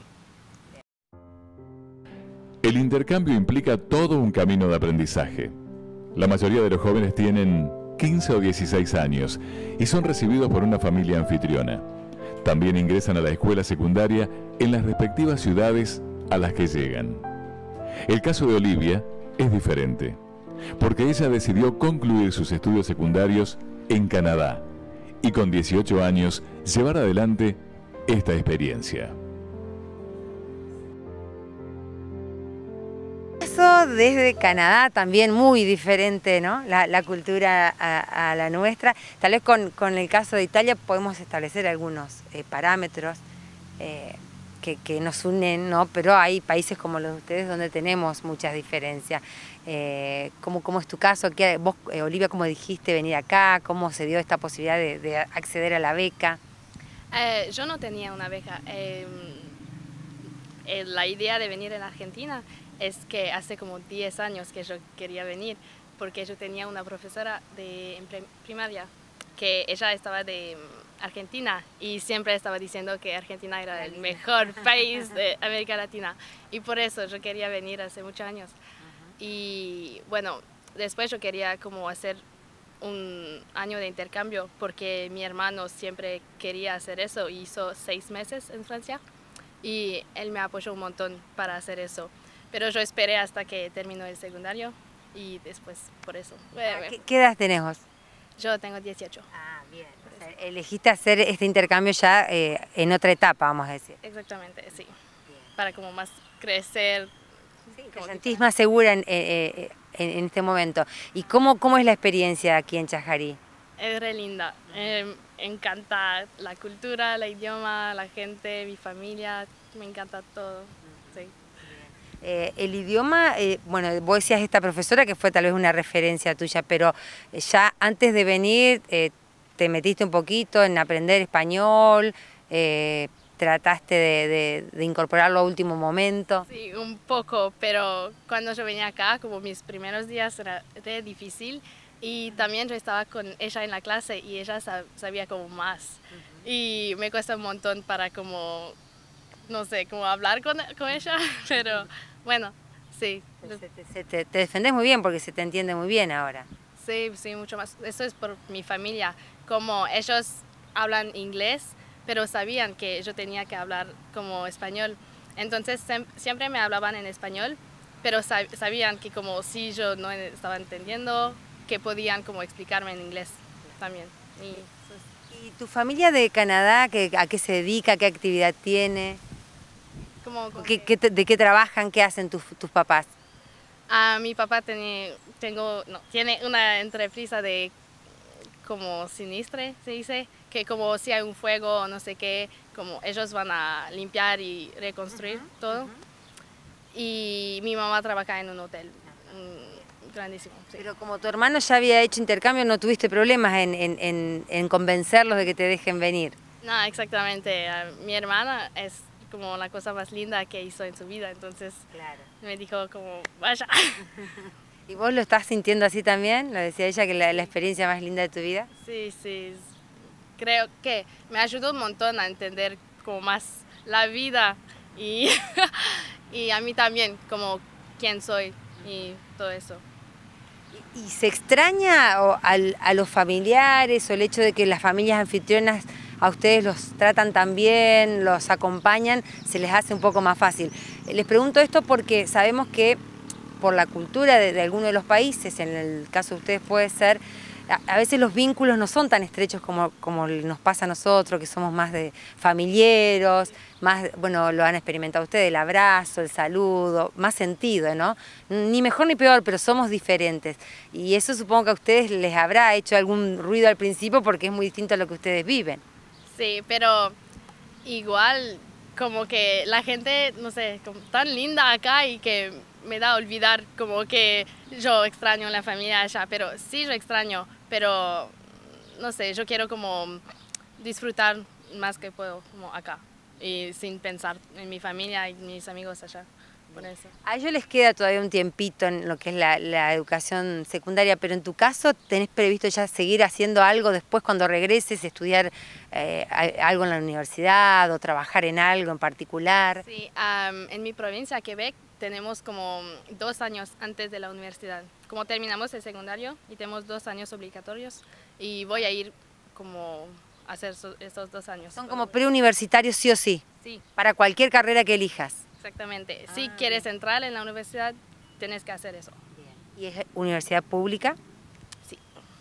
El intercambio implica todo un camino de aprendizaje. La mayoría de los jóvenes tienen 15 o 16 años y son recibidos por una familia anfitriona. También ingresan a la escuela secundaria en las respectivas ciudades a las que llegan. El caso de Olivia es diferente, porque ella decidió concluir sus estudios secundarios en Canadá y con 18 años llevar adelante esta experiencia. Eso desde Canadá, también muy diferente, ¿no? La cultura a la nuestra. Tal vez con el caso de Italia podemos establecer algunos parámetros que nos unen, ¿no? Pero hay países como los de ustedes donde tenemos muchas diferencias. ¿Cómo es tu caso? Vos, Olivia, ¿cómo dijiste venir acá? ¿Cómo se dio esta posibilidad de acceder a la beca? Yo no tenía una beca. La idea de venir en Argentina es que hace como 10 años que yo quería venir, porque yo tenía una profesora en primaria que ella estaba de Argentina y siempre estaba diciendo que Argentina era el mejor país de América Latina, y por eso yo quería venir hace muchos años. Y bueno, después yo quería como hacer un año de intercambio porque mi hermano siempre quería hacer eso, hizo 6 meses en Francia y él me apoyó un montón para hacer eso, pero yo esperé hasta que terminó el secundario y después por eso. ¿Qué edad tenés vos? Yo tengo 18. Ah, bien. O sea, elegiste hacer este intercambio ya en otra etapa, vamos a decir. Exactamente, sí. Bien. Para como más crecer. Sí, te sentís más segura en este momento. ¿Y cómo es la experiencia aquí en Chajarí? Es re linda. Me encanta la cultura, el idioma, la gente, mi familia. Me encanta todo. Sí. El idioma, bueno, vos decías esta profesora que fue tal vez una referencia tuya, pero ya antes de venir te metiste un poquito en aprender español, trataste de incorporarlo a último momento. Sí, un poco, pero cuando yo venía acá, como mis primeros días era re difícil y también yo estaba con ella en la clase y ella sabía como más. Y me cuesta un montón para como, no sé, como hablar con ella, pero bueno, sí. Te defendés muy bien porque se te entiende muy bien ahora. Sí, mucho más. Eso es por mi familia. Como ellos hablan inglés, pero sabían que yo tenía que hablar como español. Entonces siempre me hablaban en español, pero sabían que como si yo no estaba entendiendo, que podían como explicarme en inglés también. ¿Y tu familia de Canadá, a qué se dedica, qué actividad tiene? ¿De qué trabajan? ¿Qué hacen tus papás? Mi papá tiene una empresa de como sinistre, se dice, que como si hay un fuego o no sé qué, como ellos van a limpiar y reconstruir todo. Y mi mamá trabaja en un hotel grandísimo. Sí. Pero como tu hermano ya había hecho intercambio, ¿no tuviste problemas en convencerlos de que te dejen venir? No, exactamente. Mi hermana es como la cosa más linda que hizo en su vida, entonces me dijo como, vaya. ¿Y vos lo estás sintiendo así también? ¿Lo decía ella que la experiencia más linda de tu vida? Sí, creo que me ayudó un montón a entender como más la vida y, y a mí también, como quién soy y todo eso. ¿Y se extraña a los familiares o el hecho de que las familias anfitrionas a ustedes los tratan tan bien, los acompañan, se les hace un poco más fácil? Les pregunto esto porque sabemos que por la cultura de alguno de los países, en el caso de ustedes puede ser, a veces los vínculos no son tan estrechos como nos pasa a nosotros, que somos más de familiares, más, bueno, lo han experimentado ustedes, el abrazo, el saludo, más sentido, ¿no? Ni mejor ni peor, pero somos diferentes. Y eso supongo que a ustedes les habrá hecho algún ruido al principio porque es muy distinto a lo que ustedes viven. Sí, pero igual como que la gente, no sé, como tan linda acá y que me da a olvidar como que yo extraño la familia allá, pero sí yo extraño, pero no sé, yo quiero como disfrutar más que puedo como acá y sin pensar en mi familia y mis amigos allá. Por eso. A ellos les queda todavía un tiempito en lo que es la educación secundaria, pero en tu caso, ¿tenés previsto ya seguir haciendo algo después cuando regreses, estudiar algo en la universidad o trabajar en algo en particular? Sí, en mi provincia, Quebec, tenemos como 2 años antes de la universidad. Como terminamos el secundario y tenemos 2 años obligatorios y voy a ir como a hacer esos 2 años. Son como preuniversitarios sí o sí, sí, para cualquier carrera que elijas. Exactamente. Si quieres entrar en la universidad, tienes que hacer eso. Bien. ¿Y es universidad pública? Sí.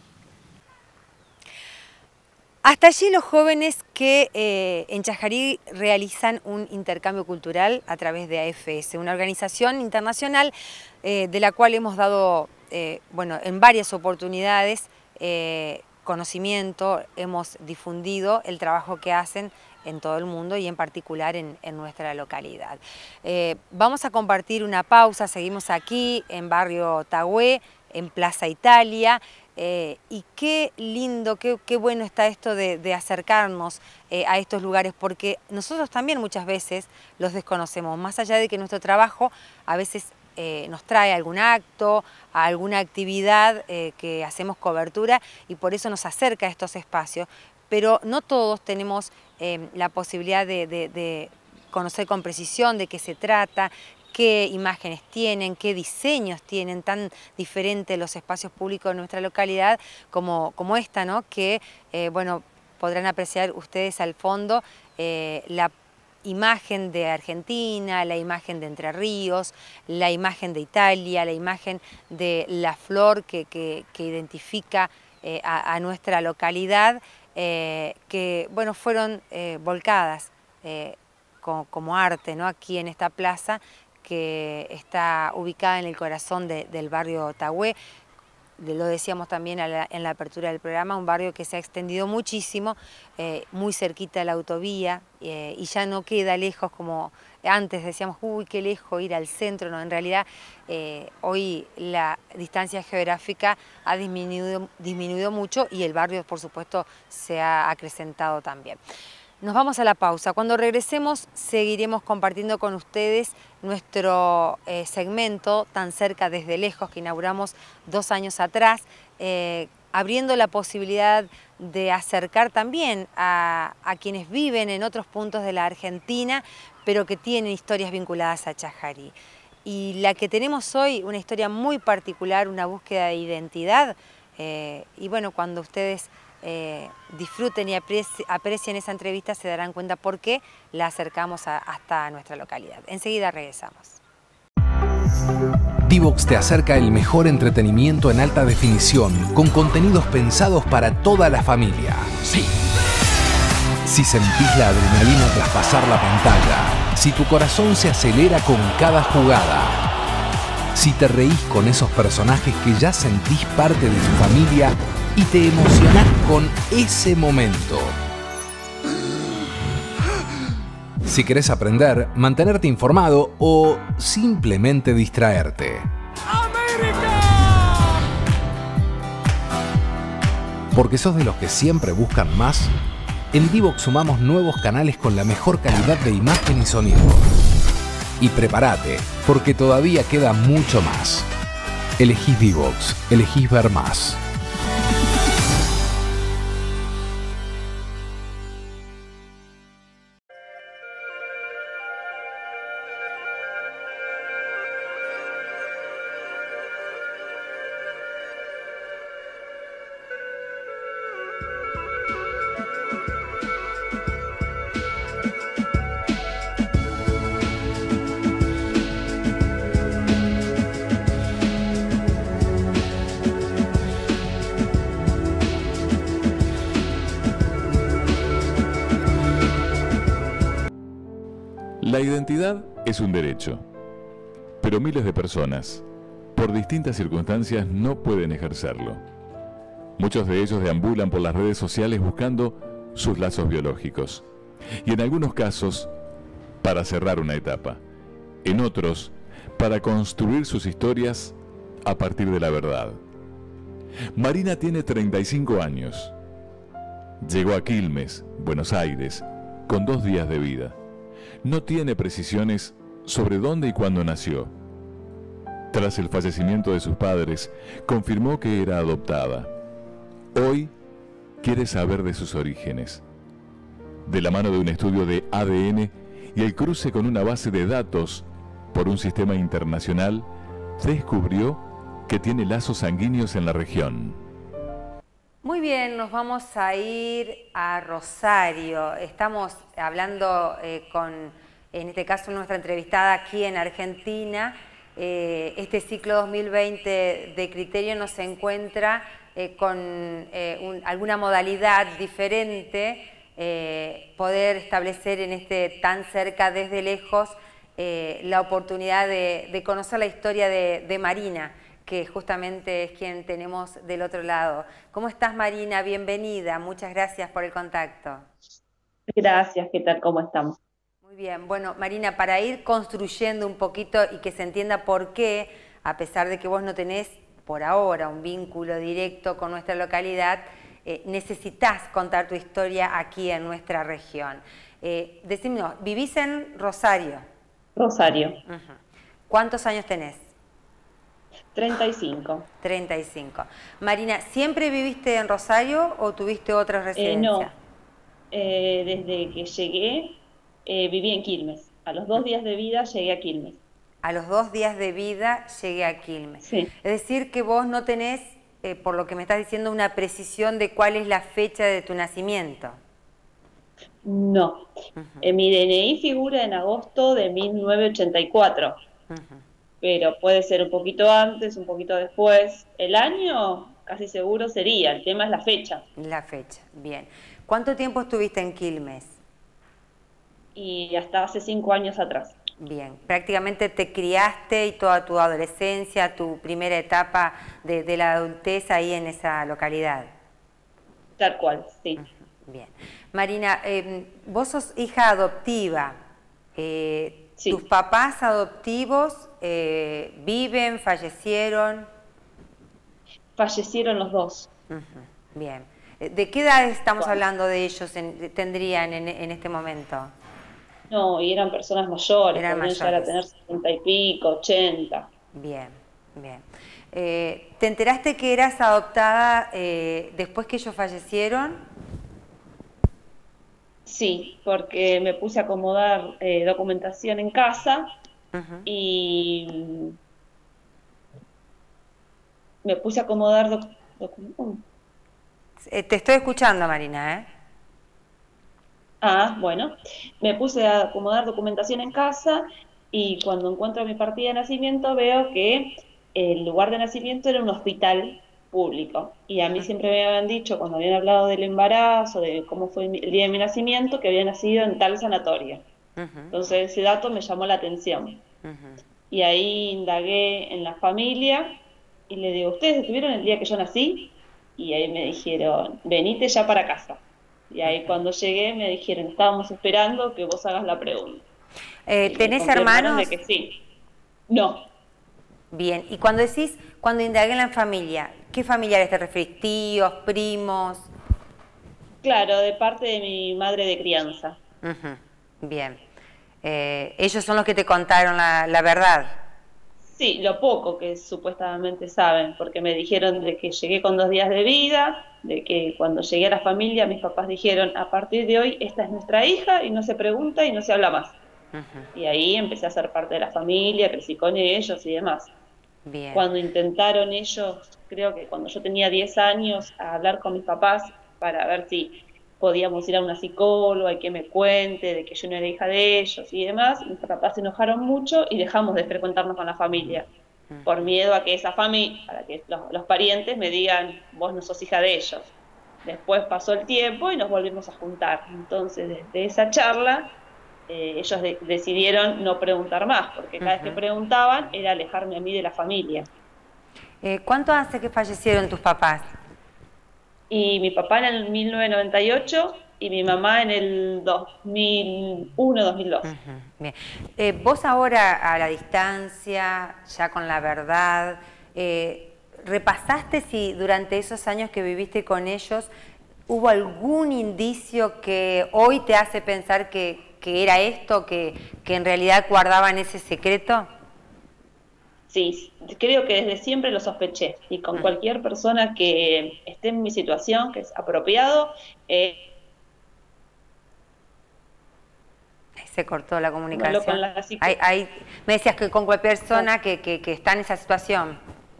Hasta allí los jóvenes que en Chajarí realizan un intercambio cultural a través de AFS, una organización internacional de la cual hemos dado, bueno, en varias oportunidades conocimiento, hemos difundido el trabajo que hacen en todo el mundo y en particular en nuestra localidad. Vamos a compartir una pausa, seguimos aquí en Barrio Tagüé, en Plaza Italia, y qué lindo, qué bueno está esto de acercarnos a estos lugares, porque nosotros también muchas veces los desconocemos, más allá de que nuestro trabajo a veces nos trae algún acto, alguna actividad que hacemos cobertura y por eso nos acerca a estos espacios, pero no todos tenemos la posibilidad de conocer con precisión de qué se trata, qué imágenes tienen, qué diseños tienen, tan diferentes los espacios públicos de nuestra localidad como esta, ¿no? Que, bueno, podrán apreciar ustedes al fondo la imagen de Argentina, la imagen de Entre Ríos, la imagen de Italia, la imagen de la flor que identifica a nuestra localidad, que bueno, fueron volcadas como arte, ¿no? Aquí en esta plaza que está ubicada en el corazón del barrio Tagüé. Lo decíamos también en la apertura del programa, un barrio que se ha extendido muchísimo, muy cerquita de la autovía y ya no queda lejos como antes decíamos, uy, qué lejos ir al centro. No, en realidad hoy la distancia geográfica ha disminuido mucho y el barrio, por supuesto, se ha acrecentado también. Nos vamos a la pausa. Cuando regresemos seguiremos compartiendo con ustedes nuestro segmento Tan cerca desde lejos que inauguramos 2 años atrás, abriendo la posibilidad de acercar también a quienes viven en otros puntos de la Argentina, pero que tienen historias vinculadas a Chajarí. Y la que tenemos hoy, una historia muy particular, una búsqueda de identidad, y bueno, cuando ustedes disfruten y aprecien esa entrevista se darán cuenta por qué la acercamos hasta nuestra localidad. Enseguida regresamos. Divox te acerca el mejor entretenimiento en alta definición con contenidos pensados para toda la familia. Sí. Si sentís la adrenalina tras pasar la pantalla, si tu corazón se acelera con cada jugada, si te reís con esos personajes que ya sentís parte de tu familia y te emocionás con ese momento. Si querés aprender, mantenerte informado o simplemente distraerte. ¡América! Porque sos de los que siempre buscan más, en Divox sumamos nuevos canales con la mejor calidad de imagen y sonido. Y prepárate, porque todavía queda mucho más. Elegís Divox, elegís ver más. identidad es un derecho, pero miles de personas, por distintas circunstancias, no pueden ejercerlo. Muchos de ellos deambulan por las redes sociales buscando sus lazos biológicos, y en algunos casos, para cerrar una etapa. En otros, para construir sus historias a partir de la verdad. Marina tiene 35 años. Llegó a Quilmes, Buenos Aires, con 2 días de vida. No tiene precisiones sobre dónde y cuándo nació. Tras el fallecimiento de sus padres, confirmó que era adoptada. Hoy quiere saber de sus orígenes. De la mano de un estudio de ADN y el cruce con una base de datos por un sistema internacional, descubrió que tiene lazos sanguíneos en la región. Muy bien, nos vamos a ir a Rosario. Estamos hablando en este caso, nuestra entrevistada aquí en Argentina. Este ciclo 2020 de Criterio nos encuentra con alguna modalidad diferente, poder establecer en este tan cerca desde lejos la oportunidad de conocer la historia de Marina, que justamente es quien tenemos del otro lado. ¿Cómo estás, Marina? Bienvenida, muchas gracias por el contacto. Gracias, ¿qué tal? ¿Cómo estamos? Muy bien, bueno, Marina, para ir construyendo un poquito y que se entienda por qué, a pesar de que vos no tenés por ahora un vínculo directo con nuestra localidad, necesitas contar tu historia aquí en nuestra región. Decime, ¿vivís en Rosario? Rosario. ¿Cuántos años tenés? 35. 35. Marina, ¿siempre viviste en Rosario o tuviste otra residencia? No, desde que llegué viví en Quilmes. A los 2 días de vida llegué a Quilmes. A los 2 días de vida llegué a Quilmes. Sí. Es decir, que vos no tenés, por lo que me estás diciendo, una precisión de cuál es la fecha de tu nacimiento. No. Mi DNI figura en agosto de 1984. Pero puede ser un poquito antes, un poquito después. El año casi seguro sería, el tema es la fecha. La fecha, bien. ¿Cuánto tiempo estuviste en Quilmes? Y hasta hace 5 años atrás. Bien, prácticamente te criaste y toda tu adolescencia, tu primera etapa de la adultez ahí en esa localidad. Tal cual, sí. Bien. Marina, vos sos hija adoptiva. Sí. ¿Tus papás adoptivos viven, fallecieron? Fallecieron los 2. Bien. ¿De qué edad estamos hablando de ellos, tendrían en este momento? No, y eran personas mayores, Eran podrían llegar a tener 70 y pico, 80. Bien, bien. ¿Te enteraste que eras adoptada después que ellos fallecieron? Sí, porque me puse a acomodar documentación en casa y me puse a acomodar documentación. Te estoy escuchando, Marina, ¿eh? Ah, bueno, me puse a acomodar documentación en casa y cuando encuentro mi partida de nacimiento veo que el lugar de nacimiento era un hospital público. Y a mí siempre me habían dicho, cuando habían hablado del embarazo, de cómo fue el día de mi nacimiento, que había nacido en tal sanatorio. Entonces ese dato me llamó la atención. Y ahí indagué en la familia y le digo, ¿ustedes estuvieron el día que yo nací? Y ahí me dijeron, venite ya para casa. Y ahí cuando llegué me dijeron, estábamos esperando que vos hagas la pregunta. ¿Tenés hermanos? De que sí. No. Bien, y cuando decís, cuando indagué en la familia, ¿qué familiares te referís? ¿Tíos, primos? Claro, de parte de mi madre de crianza. Bien. ¿Ellos son los que te contaron la verdad? Sí, lo poco que supuestamente saben, porque me dijeron de que llegué con 2 días de vida, de que cuando llegué a la familia mis papás dijeron, a partir de hoy esta es nuestra hija y no se pregunta y no se habla más. Y ahí empecé a ser parte de la familia, crecí con ellos y demás. Bien. Cuando intentaron ellos, creo que cuando yo tenía 10 años, a hablar con mis papás para ver si podíamos ir a una psicóloga y que me cuente de que yo no era hija de ellos y demás, mis papás se enojaron mucho y dejamos de frecuentarnos con la familia, por miedo a que esa familia, para que los parientes me digan, vos no sos hija de ellos. Después pasó el tiempo y nos volvimos a juntar. Entonces, desde esa charla, ellos decidieron no preguntar más, porque cada vez que preguntaban era alejarme a mí de la familia. ¿Cuánto hace que fallecieron tus papás? Y mi papá en el 1998 y mi mamá en el 2001-2002. Bien. Vos ahora a la distancia, ya con la verdad, ¿repasaste si durante esos años que viviste con ellos hubo algún indicio que hoy te hace pensar que era esto, que en realidad guardaban ese secreto? Sí, creo que desde siempre lo sospeché, y con cualquier persona que esté en mi situación, que es apropiado. Se cortó la comunicación. Con la me decías que con cualquier persona que está en esa situación.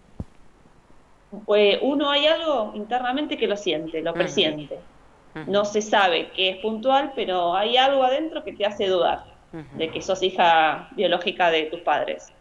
Pues uno hay algo internamente que lo siente, lo presiente. No se sabe que es puntual, pero hay algo adentro que te hace dudar de que sos hija biológica de tus padres.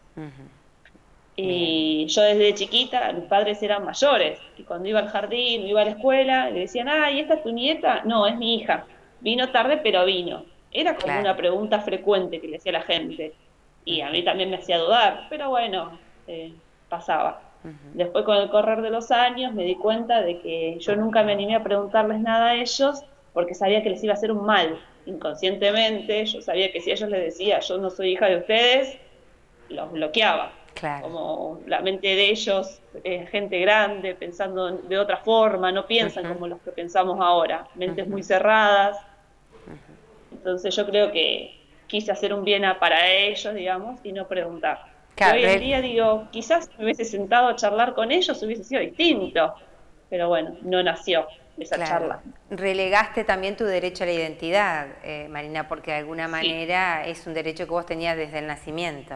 Y yo desde chiquita, mis padres eran mayores, y cuando iba al jardín, iba a la escuela, le decían, ¿y esta es tu nieta? No, es mi hija. Vino tarde, pero vino. Era como una pregunta frecuente que le hacía la gente. Y a mí también me hacía dudar, pero bueno, pasaba. Después, con el correr de los años, me di cuenta de que yo nunca me animé a preguntarles nada a ellos, porque sabía que les iba a hacer un mal. Inconscientemente, yo sabía que si ellos les decía, yo no soy hija de ustedes, los bloqueaba. Claro. Como la mente de ellos es gente grande, pensando de otra forma, no piensan como los que pensamos ahora, mentes muy cerradas. Entonces yo creo que quise hacer un bien para ellos, digamos, y no preguntar. Claro, hoy en día digo, quizás me hubiese sentado a charlar con ellos, hubiese sido distinto, pero bueno, no nació esa charla. Relegaste también tu derecho a la identidad, Marina, porque de alguna manera es un derecho que vos tenías desde el nacimiento.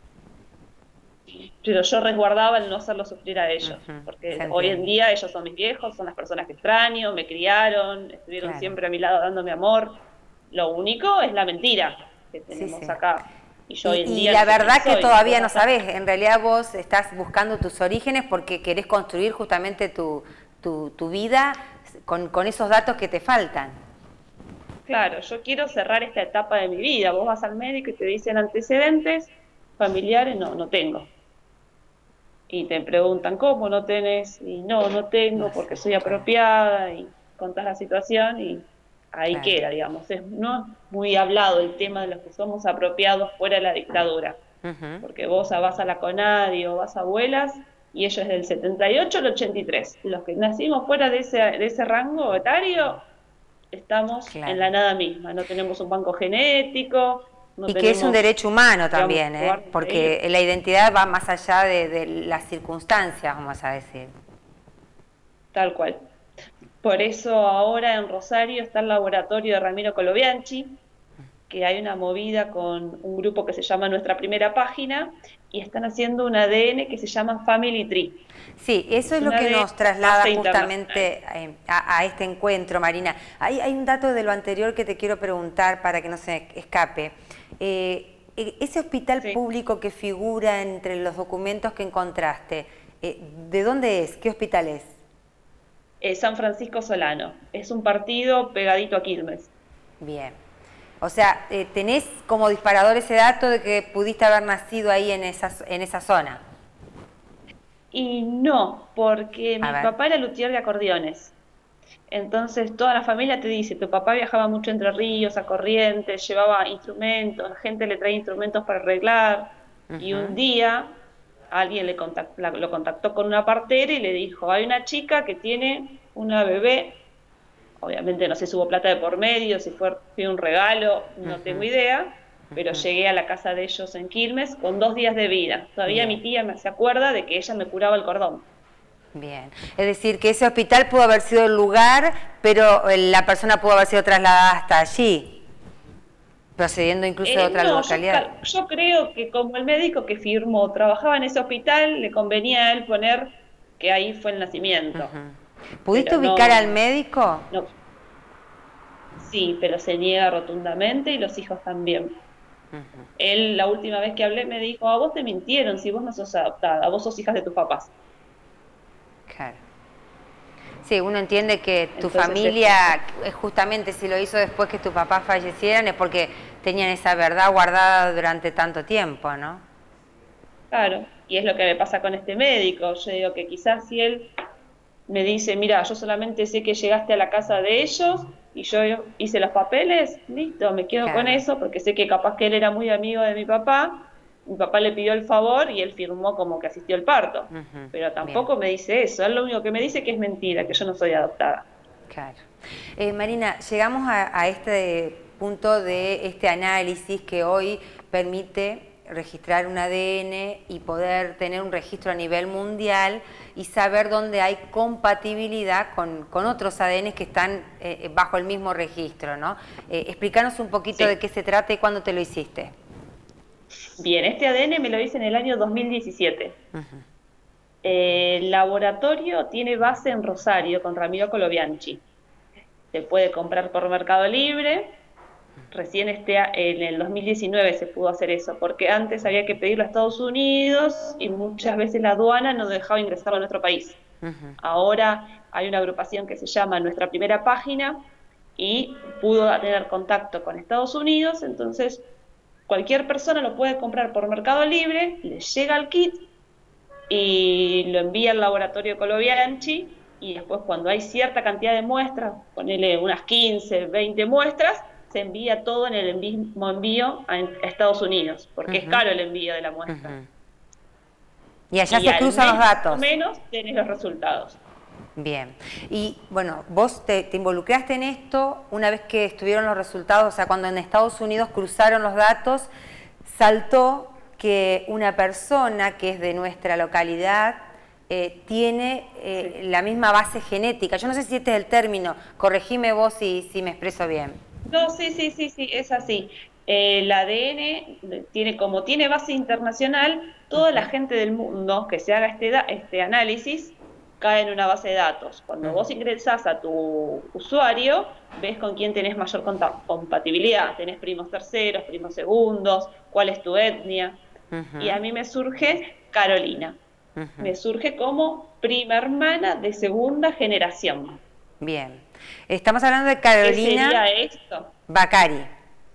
Pero yo resguardaba el no hacerlo sufrir a ellos, porque hoy en día ellos son mis viejos, son las personas que extraño, me criaron, estuvieron siempre a mi lado dándome amor. Lo único es la mentira que tenemos acá. Y yo hoy en día la verdad que todavía no sabés, en realidad vos estás buscando tus orígenes porque querés construir justamente tu vida con esos datos que te faltan. Claro, yo quiero cerrar esta etapa de mi vida. Vos vas al médico y te dicen antecedentes familiares, no tengo. Y te preguntan, ¿cómo no tenés? Y no tengo porque soy apropiada, y contás la situación y ahí queda, digamos. No es muy hablado el tema de los que somos apropiados fuera de la dictadura. Porque vos vas a la CONADI o vas a Abuelas y ellos del 78 al 83. Los que nacimos fuera de ese rango etario, estamos en la nada misma. No tenemos un banco genético. Y que es un derecho humano también, porque la identidad va más allá de las circunstancias, vamos a decir. Tal cual. Por eso ahora en Rosario está el laboratorio de Ramiro Colobianchi, que hay una movida con un grupo que se llama Nuestra Primera Página, y están haciendo un ADN que se llama Family Tree. Sí, eso es lo que nos traslada justamente a este encuentro, Marina. Hay un dato de lo anterior que te quiero preguntar para que no se escape. Ese hospital público que figura entre los documentos que encontraste, ¿de dónde es? ¿Qué hospital es? San Francisco Solano. Es un partido pegadito a Quilmes. Bien. O sea, ¿tenés como disparador ese dato de que pudiste haber nacido ahí en esa zona? Y no, porque mi papá era luthier de acordeones. Entonces toda la familia te dice, tu papá viajaba mucho entre ríos, a Corrientes, llevaba instrumentos, la gente le traía instrumentos para arreglar. Y un día alguien lo contactó con una partera y le dijo, hay una chica que tiene una bebé. Obviamente no sé si hubo plata de por medio, si fue un regalo, no tengo idea, pero llegué a la casa de ellos en Quilmes con 2 días de vida. Todavía mi tía se acuerda de que ella me curaba el cordón. Bien, es decir, que ese hospital pudo haber sido el lugar, pero la persona pudo haber sido trasladada hasta allí, procediendo incluso de otra localidad. Yo creo que como el médico que firmó trabajaba en ese hospital, le convenía a él poner que ahí fue el nacimiento. ¿Pudiste ubicar al médico? No. Sí, pero se niega rotundamente y los hijos también. Él, la última vez que hablé, me dijo, a vos te mintieron si vos no sos adoptada, vos sos hijas de tus papás. Claro. Sí, uno entiende que tu familia, justamente si lo hizo después que tus papás fallecieran, es porque tenían esa verdad guardada durante tanto tiempo, ¿no? Claro, y es lo que me pasa con este médico. Yo digo que quizás si él me dice, mira, yo solamente sé que llegaste a la casa de ellos y yo hice los papeles, listo, me quedo con eso, porque sé que capaz que él era muy amigo de mi papá le pidió el favor y él firmó como que asistió al parto, pero tampoco me dice eso, él lo único que me dice que es mentira, que yo no soy adoptada. Claro. Marina, llegamos a este punto de este análisis que hoy permite registrar un ADN y poder tener un registro a nivel mundial y saber dónde hay compatibilidad con otros ADN que están bajo el mismo registro, ¿no? Explícanos un poquito de qué se trata y cuándo te lo hiciste. Bien, este ADN me lo hice en el año 2017. El laboratorio tiene base en Rosario con Ramiro Colobianchi. Se puede comprar por Mercado Libre. Recién en el 2019 se pudo hacer eso, porque antes había que pedirlo a Estados Unidos y muchas veces la aduana no dejaba ingresarlo a nuestro país. Ahora hay una agrupación que se llama Nuestra Primera Página y pudo tener contacto con Estados Unidos, entonces cualquier persona lo puede comprar por Mercado Libre, le llega el kit y lo envía al laboratorio Colobianchi y después cuando hay cierta cantidad de muestras, ponele unas 15, 20 muestras, se envía todo en el mismo envío a Estados Unidos, porque es caro el envío de la muestra. Y allá se cruzan los datos. Más o menos tenés los resultados. Bien. Y bueno, vos te involucraste en esto una vez que estuvieron los resultados, o sea, cuando en Estados Unidos cruzaron los datos, saltó que una persona que es de nuestra localidad tiene la misma base genética. Yo no sé si este es el término, corregime vos si me expreso bien. No, sí, es así. El ADN tiene base internacional, toda la gente del mundo que se haga este análisis cae en una base de datos. Cuando vos ingresás a tu usuario, ves con quién tenés mayor compatibilidad. Tenés primos terceros, primos segundos, cuál es tu etnia. Y a mí me surge Carolina. Me surge como prima hermana de segunda generación. Bien. Estamos hablando de Carolina. ¿Qué sería esto? Bacari.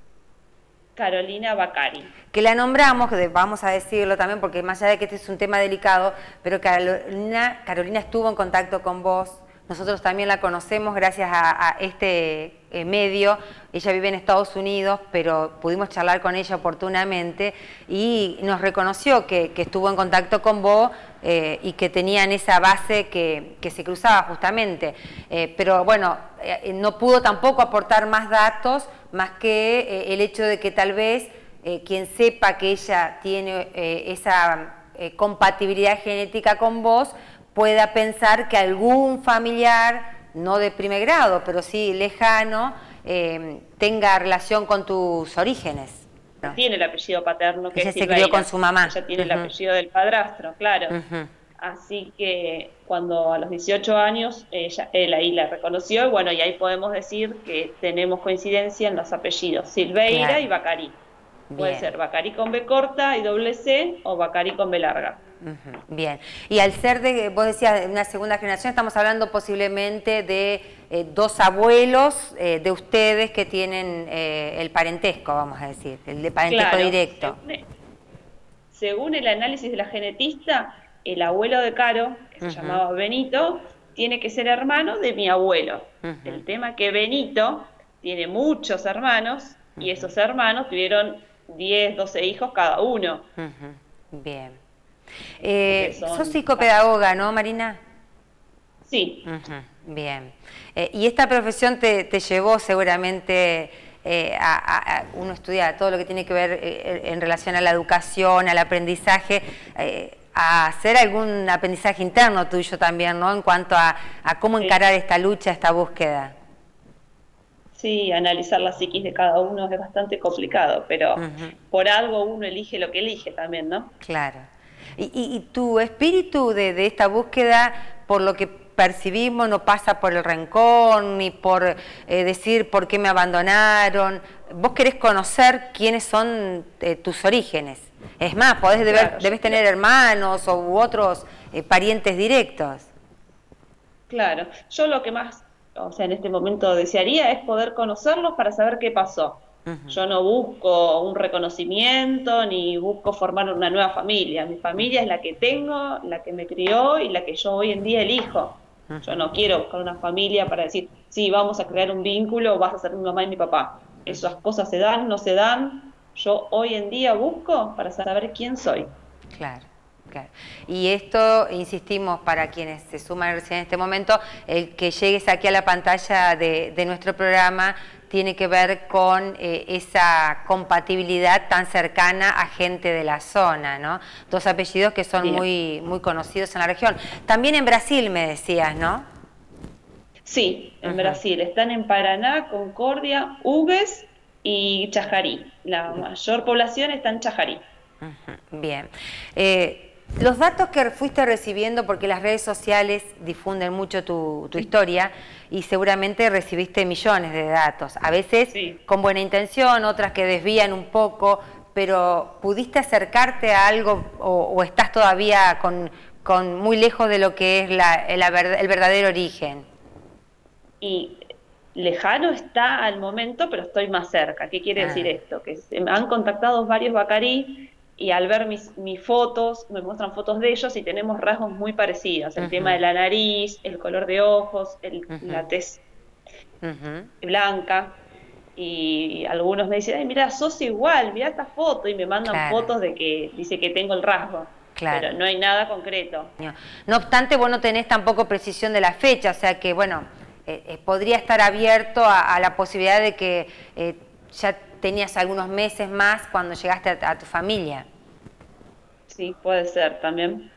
Carolina Bacari. Que la nombramos, vamos a decirlo también, porque más allá de que este es un tema delicado, pero Carolina estuvo en contacto con vos. Nosotros también la conocemos gracias a este medio. Ella vive en Estados Unidos, pero pudimos charlar con ella oportunamente y nos reconoció que estuvo en contacto con vos y que tenían esa base que se cruzaba justamente. Pero bueno, no pudo tampoco aportar más datos, más que el hecho de que tal vez quien sepa que ella tiene esa compatibilidad genética con vos, pueda pensar que algún familiar, no de primer grado, pero sí lejano, tenga relación con tus orígenes. ¿No? Tiene el apellido paterno, que ella es se crió con su mamá. Ella tiene el apellido del padrastro, claro. Así que cuando a los 18 años, él ahí la reconoció, y bueno, y ahí podemos decir que tenemos coincidencia en los apellidos, Silveira y Bacari. Puede ser Bacari con B corta y doble C, o Bacari con B larga. Bien, y al ser vos decías, una segunda generación, estamos hablando posiblemente de dos abuelos de ustedes que tienen el parentesco, vamos a decir, el de parentesco directo. Según el análisis de la genetista, el abuelo de Caro, que se llamaba Benito, tiene que ser hermano de mi abuelo. El tema es que Benito tiene muchos hermanos y esos hermanos tuvieron 10, 12 hijos cada uno. Bien. Sos psicopedagoga, ¿no, Marina? Sí. Bien. Y esta profesión te llevó seguramente uno estudia todo lo que tiene que ver en relación a la educación, al aprendizaje, a hacer algún aprendizaje interno tuyo también, ¿no? En cuanto a cómo encarar esta lucha, esta búsqueda. Sí, analizar la psiquis de cada uno es bastante complicado, pero por algo uno elige lo que elige también, ¿no? Claro. Y tu espíritu de esta búsqueda, por lo que percibimos, no pasa por el rencor, ni por decir por qué me abandonaron. Vos querés conocer quiénes son tus orígenes. Es más, debes tener hermanos u otros parientes directos. Claro. Yo lo que más, en este momento desearía es poder conocerlos para saber qué pasó. Yo no busco un reconocimiento ni busco formar una nueva familia. Mi familia es la que tengo, la que me crió y la que yo hoy en día elijo. Yo no quiero buscar una familia para decir, sí, vamos a crear un vínculo, vas a ser mi mamá y mi papá. Esas cosas se dan, no se dan. Yo hoy en día busco para saber quién soy. Claro. Claro. Y esto, insistimos, para quienes se suman recién en este momento, el que llegues aquí a la pantalla de nuestro programa tiene que ver con esa compatibilidad tan cercana a gente de la zona, ¿no? Dos apellidos que son muy conocidos en la región. También en Brasil me decías, ¿no? Sí, en Brasil. Están en Paraná, Concordia, Hugues y Chajarí. La mayor población está en Chajarí. Bien. Los datos que fuiste recibiendo, porque las redes sociales difunden mucho tu historia y seguramente recibiste millones de datos, a veces con buena intención, otras que desvían un poco, pero ¿pudiste acercarte a algo o estás todavía con muy lejos de lo que es el verdadero origen? Y lejano está al momento, pero estoy más cerca. ¿Qué quiere decir esto? Que me han contactado varios bacarí y al ver mis fotos, me muestran fotos de ellos y tenemos rasgos muy parecidos. El tema de la nariz, el color de ojos, la tez blanca. Y algunos me dicen, ay, mira, sos igual, mira esta foto. Y me mandan fotos de que dice que tengo el rasgo. Pero no hay nada concreto. No obstante, vos no tenés tampoco precisión de la fecha, o sea que, bueno, podría estar abierto a la posibilidad de que ya tenías algunos meses más cuando llegaste a tu familia. Sí, puede ser también.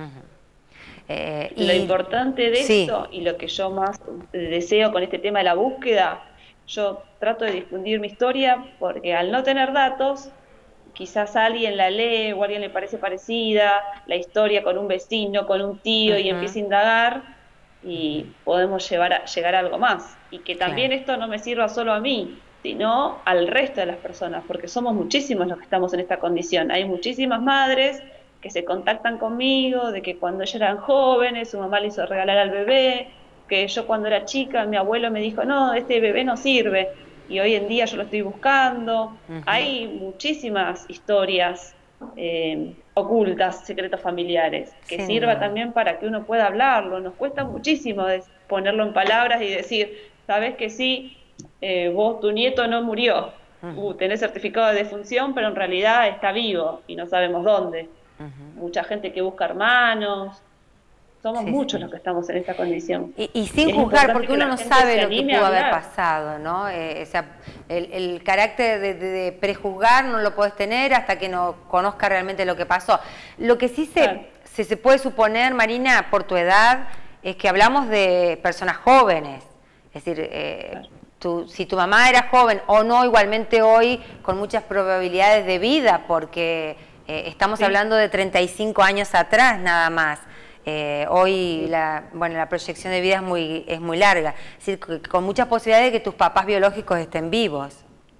Lo importante de esto y lo que yo más deseo con este tema de la búsqueda, yo trato de difundir mi historia porque al no tener datos, quizás alguien la lee o a alguien le parece parecida, la historia con un vecino, con un tío y empieza a indagar y podemos llegar a algo más. Y que también esto no me sirva solo a mí, sino al resto de las personas, porque somos muchísimos los que estamos en esta condición. Hay muchísimas madres que se contactan conmigo, de que cuando ellas eran jóvenes, su mamá le hizo regalar al bebé, que yo cuando era chica, mi abuelo me dijo, no, este bebé no sirve, y hoy en día yo lo estoy buscando. Hay muchísimas historias ocultas, secretos familiares, que sirva también para que uno pueda hablarlo. Nos cuesta muchísimo ponerlo en palabras y decir, sabes que sí, vos, tu nieto no murió, tenés certificado de defunción, pero en realidad está vivo y no sabemos dónde. Mucha gente que busca hermanos, somos muchos los que estamos en esta condición. Y sin juzgar, porque uno no sabe lo que pudo haber pasado, ¿no? O sea, el carácter de prejuzgar no lo podés tener hasta que no conozca realmente lo que pasó. Lo que sí se puede suponer, Marina, por tu edad, es que hablamos de personas jóvenes. Es decir, si tu mamá era joven o no, igualmente hoy con muchas probabilidades de vida, porque estamos hablando de 35 años atrás nada más. Hoy la proyección de vida es muy larga, es decir, con muchas posibilidades de que tus papás biológicos estén vivos.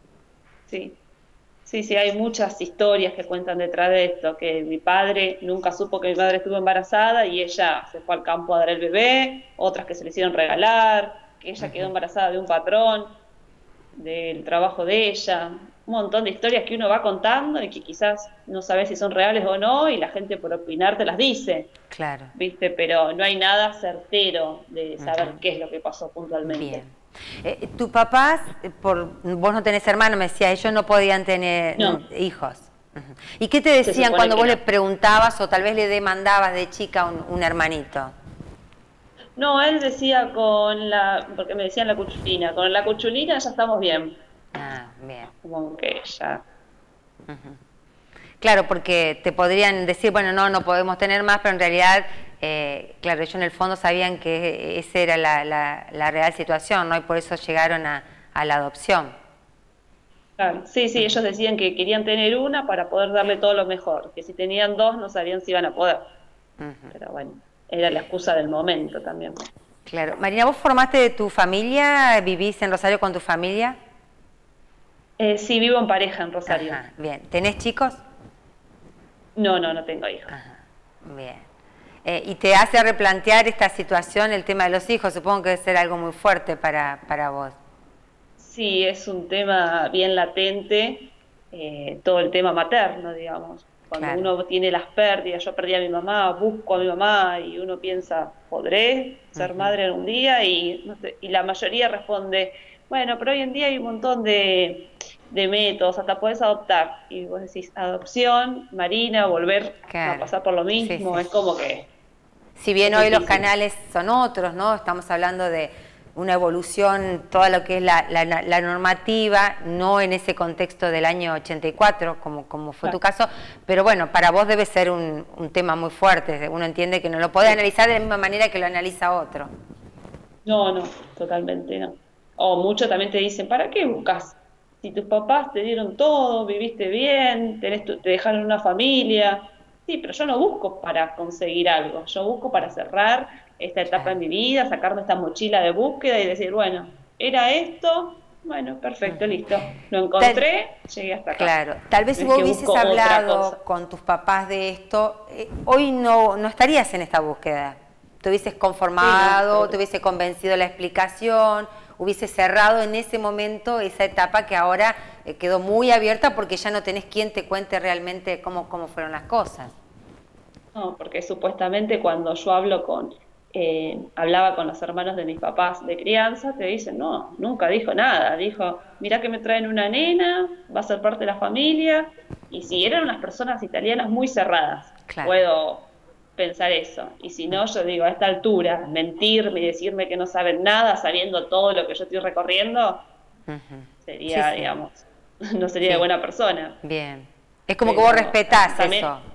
Sí, hay muchas historias que cuentan detrás de esto, que mi padre nunca supo que mi madre estuvo embarazada y ella se fue al campo a dar el bebé, otras que se le hicieron regalar, que ella quedó embarazada de un patrón, del trabajo de ella, un montón de historias que uno va contando y que quizás no sabes si son reales o no y la gente por opinar te las dice. Claro. ¿Viste? Pero no hay nada certero de saber qué es lo que pasó puntualmente. Bien. ¿Tus papás, vos no tenés hermanos, me decía, ellos no podían tener hijos? ¿Y qué te decían cuando vos le preguntabas o tal vez le demandabas de chica un hermanito? No, él decía porque me decían la cuchulina, con la cuchulina ya estamos bien. Ah, bien. Como que ya. Claro, porque te podrían decir, bueno, no podemos tener más, pero en realidad, claro, ellos en el fondo sabían que esa era la real situación, ¿no? Y por eso llegaron a la adopción. Claro, sí, ellos decían que querían tener una para poder darle todo lo mejor, que si tenían dos no sabían si iban a poder. Pero bueno, era la excusa del momento también. Claro. Marina, ¿vos formaste de tu familia? ¿Vivís en Rosario con tu familia? Sí, vivo en pareja en Rosario. Ajá, bien. ¿Tenés chicos? No tengo hijos. Ajá, bien. ¿Y te hace replantear esta situación, el tema de los hijos? Supongo que debe ser algo muy fuerte para vos. Sí, es un tema bien latente, todo el tema materno, digamos. Cuando Claro. uno tiene las pérdidas, yo perdí a mi mamá, busco a mi mamá y uno piensa, ¿podré ser madre algún día? Y, no sé, y la mayoría responde, bueno, pero hoy en día hay un montón de métodos, hasta podés adoptar. Y vos decís, adopción, Marina, volver a Claro. pasar por lo Sí, mismo, sí. es como que Si bien es hoy los difícil. canales son otros, ¿no? Estamos hablando de una evolución, toda lo que es la normativa, no en ese contexto del año 84, como fue tu caso, pero bueno, para vos debe ser un tema muy fuerte, uno entiende que no lo podés analizar de la misma manera que lo analiza otro. No, no, totalmente no. O muchos también te dicen, ¿para qué buscas? Si tus papás te dieron todo, viviste bien, te dejaron una familia. Sí, pero yo no busco para conseguir algo, yo busco para cerrar esta etapa en mi vida, sacarme esta mochila de búsqueda y decir, bueno, era esto, bueno, perfecto, listo. Lo encontré, llegué hasta acá. Claro, tal vez No si es vos que hubieses busco otra hablado cosa. con tus papás de esto, hoy no estarías en esta búsqueda. Te hubieses conformado, Sí, no, te hubiese convencido la explicación, hubieses cerrado en ese momento esa etapa que ahora quedó muy abierta porque ya no tenés quien te cuente realmente cómo fueron las cosas. no, porque supuestamente cuando yo hablaba con los hermanos de mis papás de crianza, te dicen, no, nunca dijo nada. Dijo, mirá que me traen una nena, va a ser parte de la familia. Y si eran unas personas italianas muy cerradas, Claro. puedo pensar eso. Y si no, yo digo, a esta altura, mentirme y decirme que no saben nada, sabiendo todo lo que yo estoy recorriendo, Sí, sería, sí. digamos, no sería de Sí. buena persona. Bien. Es como que Pero vos respetás también, eso.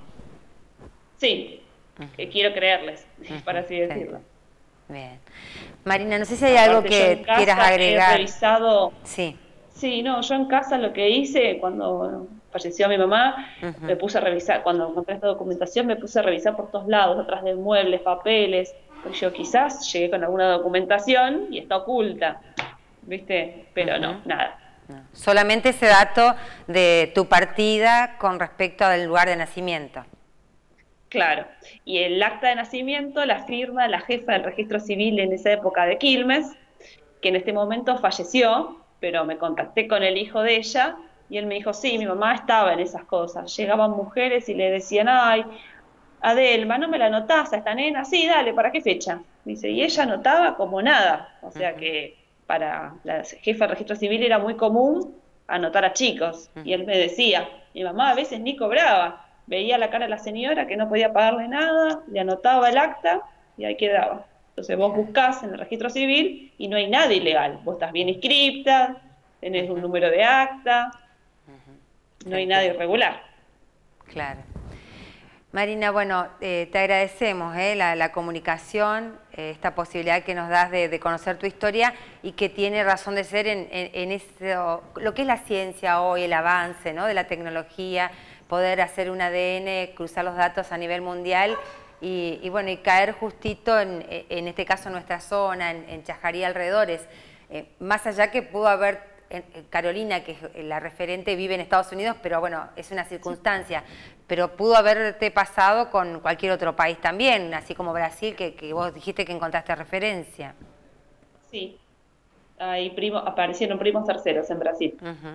sí, que quiero creerles, para así Sí. decirlo. Bien. Marina, no sé si hay algo Aparte, yo en que casa quieras he agregar. revisado, Sí. sí, no, yo en casa lo que hice cuando falleció mi mamá, me puse a revisar, cuando encontré esta documentación, me puse a revisar por todos lados, atrás de muebles, papeles, pues yo quizás llegué con alguna documentación y está oculta, ¿viste? Pero no, nada. No. Solamente ese dato de tu partida con respecto al lugar de nacimiento. Claro, y el acta de nacimiento la firma la jefa del registro civil en esa época de Quilmes, que en este momento falleció, pero me contacté con el hijo de ella y él me dijo, sí, mi mamá estaba en esas cosas. Llegaban mujeres y le decían, ay, Adelma, ¿no me la anotás a esta nena? Sí, dale, ¿para qué fecha? Dice, y ella anotaba como nada, o sea que para la jefa del registro civil era muy común anotar a chicos, y él me decía, mi mamá a veces ni cobraba, veía la cara de la señora que no podía pagarle nada, le anotaba el acta y ahí quedaba. Entonces vos buscás en el registro civil y no hay nada ilegal, vos estás bien inscripta, tenés un número de acta, no hay nada irregular. Claro. Marina, bueno, te agradecemos la comunicación, esta posibilidad que nos das de conocer tu historia y que tiene razón de ser en eso, lo que es la ciencia hoy, el avance, ¿no?, de la tecnología, poder hacer un ADN, cruzar los datos a nivel mundial y bueno, y caer justito en este caso en nuestra zona, en Chajarí alrededores. Más allá que pudo haber Carolina, que es la referente, vive en Estados Unidos, pero bueno, es una circunstancia. Pero pudo haberte pasado con cualquier otro país también, así como Brasil, que vos dijiste que encontraste referencia. Sí, ahí aparecieron primos terceros en Brasil.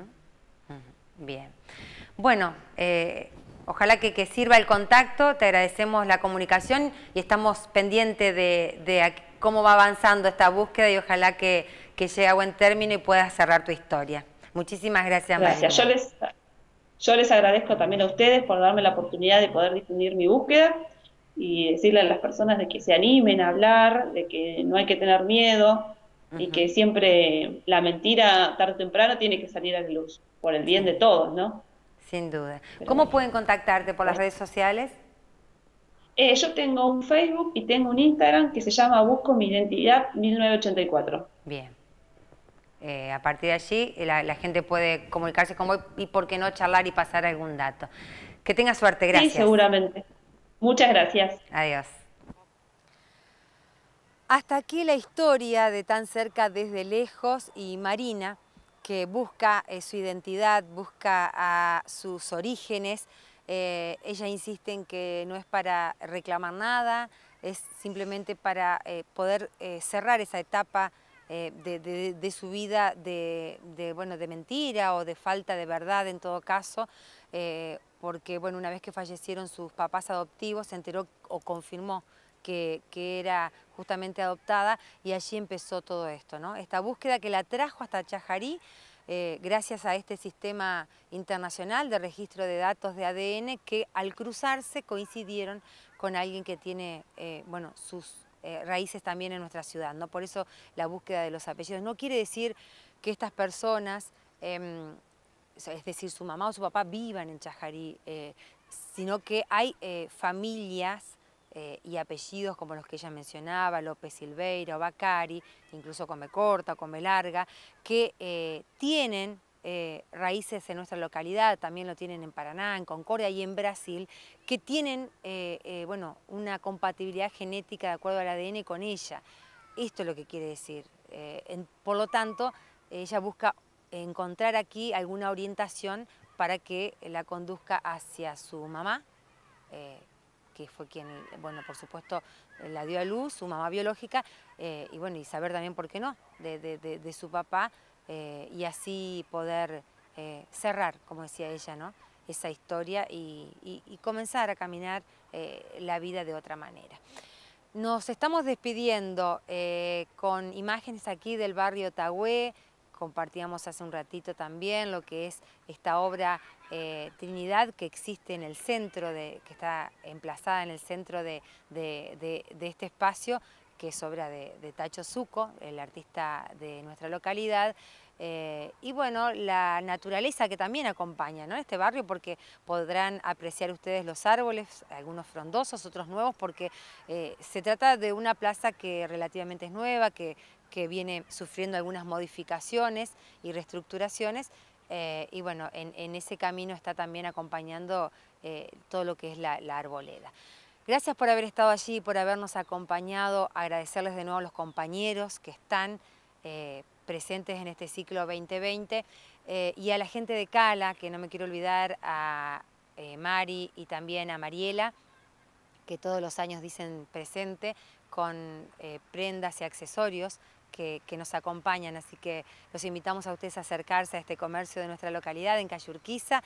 Bien. Bueno, ojalá que sirva el contacto, te agradecemos la comunicación y estamos pendientes de cómo va avanzando esta búsqueda y ojalá que llegue a buen término y puedas cerrar tu historia. Muchísimas gracias, Gracias. Marina. Yo les agradezco también a ustedes por darme la oportunidad de poder difundir mi búsqueda y decirle a las personas de que se animen a hablar, de que no hay que tener miedo y que siempre la mentira tarde o temprano tiene que salir a la luz, por el bien de todos, ¿no? Sin duda. Pero ¿Cómo bueno. pueden contactarte por las redes sociales? Yo tengo un Facebook y tengo un Instagram que se llama Busco mi identidad 1984. Bien. A partir de allí la gente puede comunicarse con vos y por qué no charlar y pasar algún dato. Que tenga suerte, gracias. Sí, seguramente. Muchas gracias. Adiós. Hasta aquí la historia de Tan Cerca desde Lejos y Marina, que busca su identidad, busca a sus orígenes. Ella insiste en que no es para reclamar nada, es simplemente para poder cerrar esa etapa de su vida bueno, de mentira o de falta de verdad en todo caso, porque bueno, una vez que fallecieron sus papás adoptivos se enteró o confirmó que era justamente adoptada y allí empezó todo esto, ¿no? Esta búsqueda que la trajo hasta Chajarí, gracias a este sistema internacional de registro de datos de ADN que al cruzarse coincidieron con alguien que tiene bueno, sus raíces también en nuestra ciudad, ¿no? Por eso la búsqueda de los apellidos. No quiere decir que estas personas, es decir, su mamá o su papá vivan en Chajarí, sino que hay familias y apellidos como los que ella mencionaba, López Silveira o Bacari, incluso Come Corta, Come Larga, que tienen raíces en nuestra localidad, también lo tienen en Paraná, en Concordia y en Brasil, que tienen bueno, una compatibilidad genética de acuerdo al ADN con ella. Esto es lo que quiere decir. Por lo tanto, ella busca encontrar aquí alguna orientación para que la conduzca hacia su mamá, que fue quien, bueno, por supuesto, la dio a luz, su mamá biológica, y bueno, y saber también, ¿por qué no?, de su papá, y así poder cerrar, como decía ella, ¿no?, esa historia y comenzar a caminar la vida de otra manera. Nos estamos despidiendo con imágenes aquí del barrio Tahué. Compartíamos hace un ratito también lo que es esta obra Trinidad que existe en el centro, que está emplazada en el centro de este espacio, que es obra de Tacho Zucco, el artista de nuestra localidad. Y bueno, la naturaleza que también acompaña, ¿no?, este barrio, porque podrán apreciar ustedes los árboles, algunos frondosos, otros nuevos, porque se trata de una plaza que relativamente es nueva, que viene sufriendo algunas modificaciones y reestructuraciones, y bueno, en ese camino está también acompañando todo lo que es la arboleda. Gracias por haber estado allí, por habernos acompañado, agradecerles de nuevo a los compañeros que están presentes en este ciclo 2020 y a la gente de Cala, que no me quiero olvidar, a Mari y también a Mariela, que todos los años dicen presente con prendas y accesorios que nos acompañan, así que los invitamos a ustedes a acercarse a este comercio de nuestra localidad en calle Urquiza,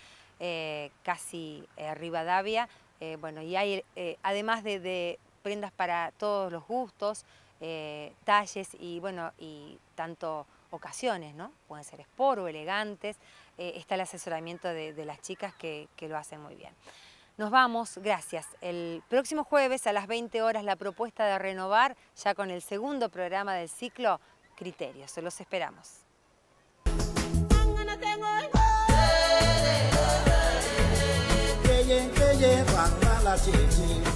casi Rivadavia. Bueno, y hay además de prendas para todos los gustos, talles y bueno, y tanto ocasiones, ¿no? Pueden ser sport o elegantes. Está el asesoramiento de las chicas que lo hacen muy bien. Nos vamos, gracias. El próximo jueves a las 20 horas la propuesta de renovar, ya con el segundo programa del ciclo Criterios. Se los esperamos. Que llevan a la chichi.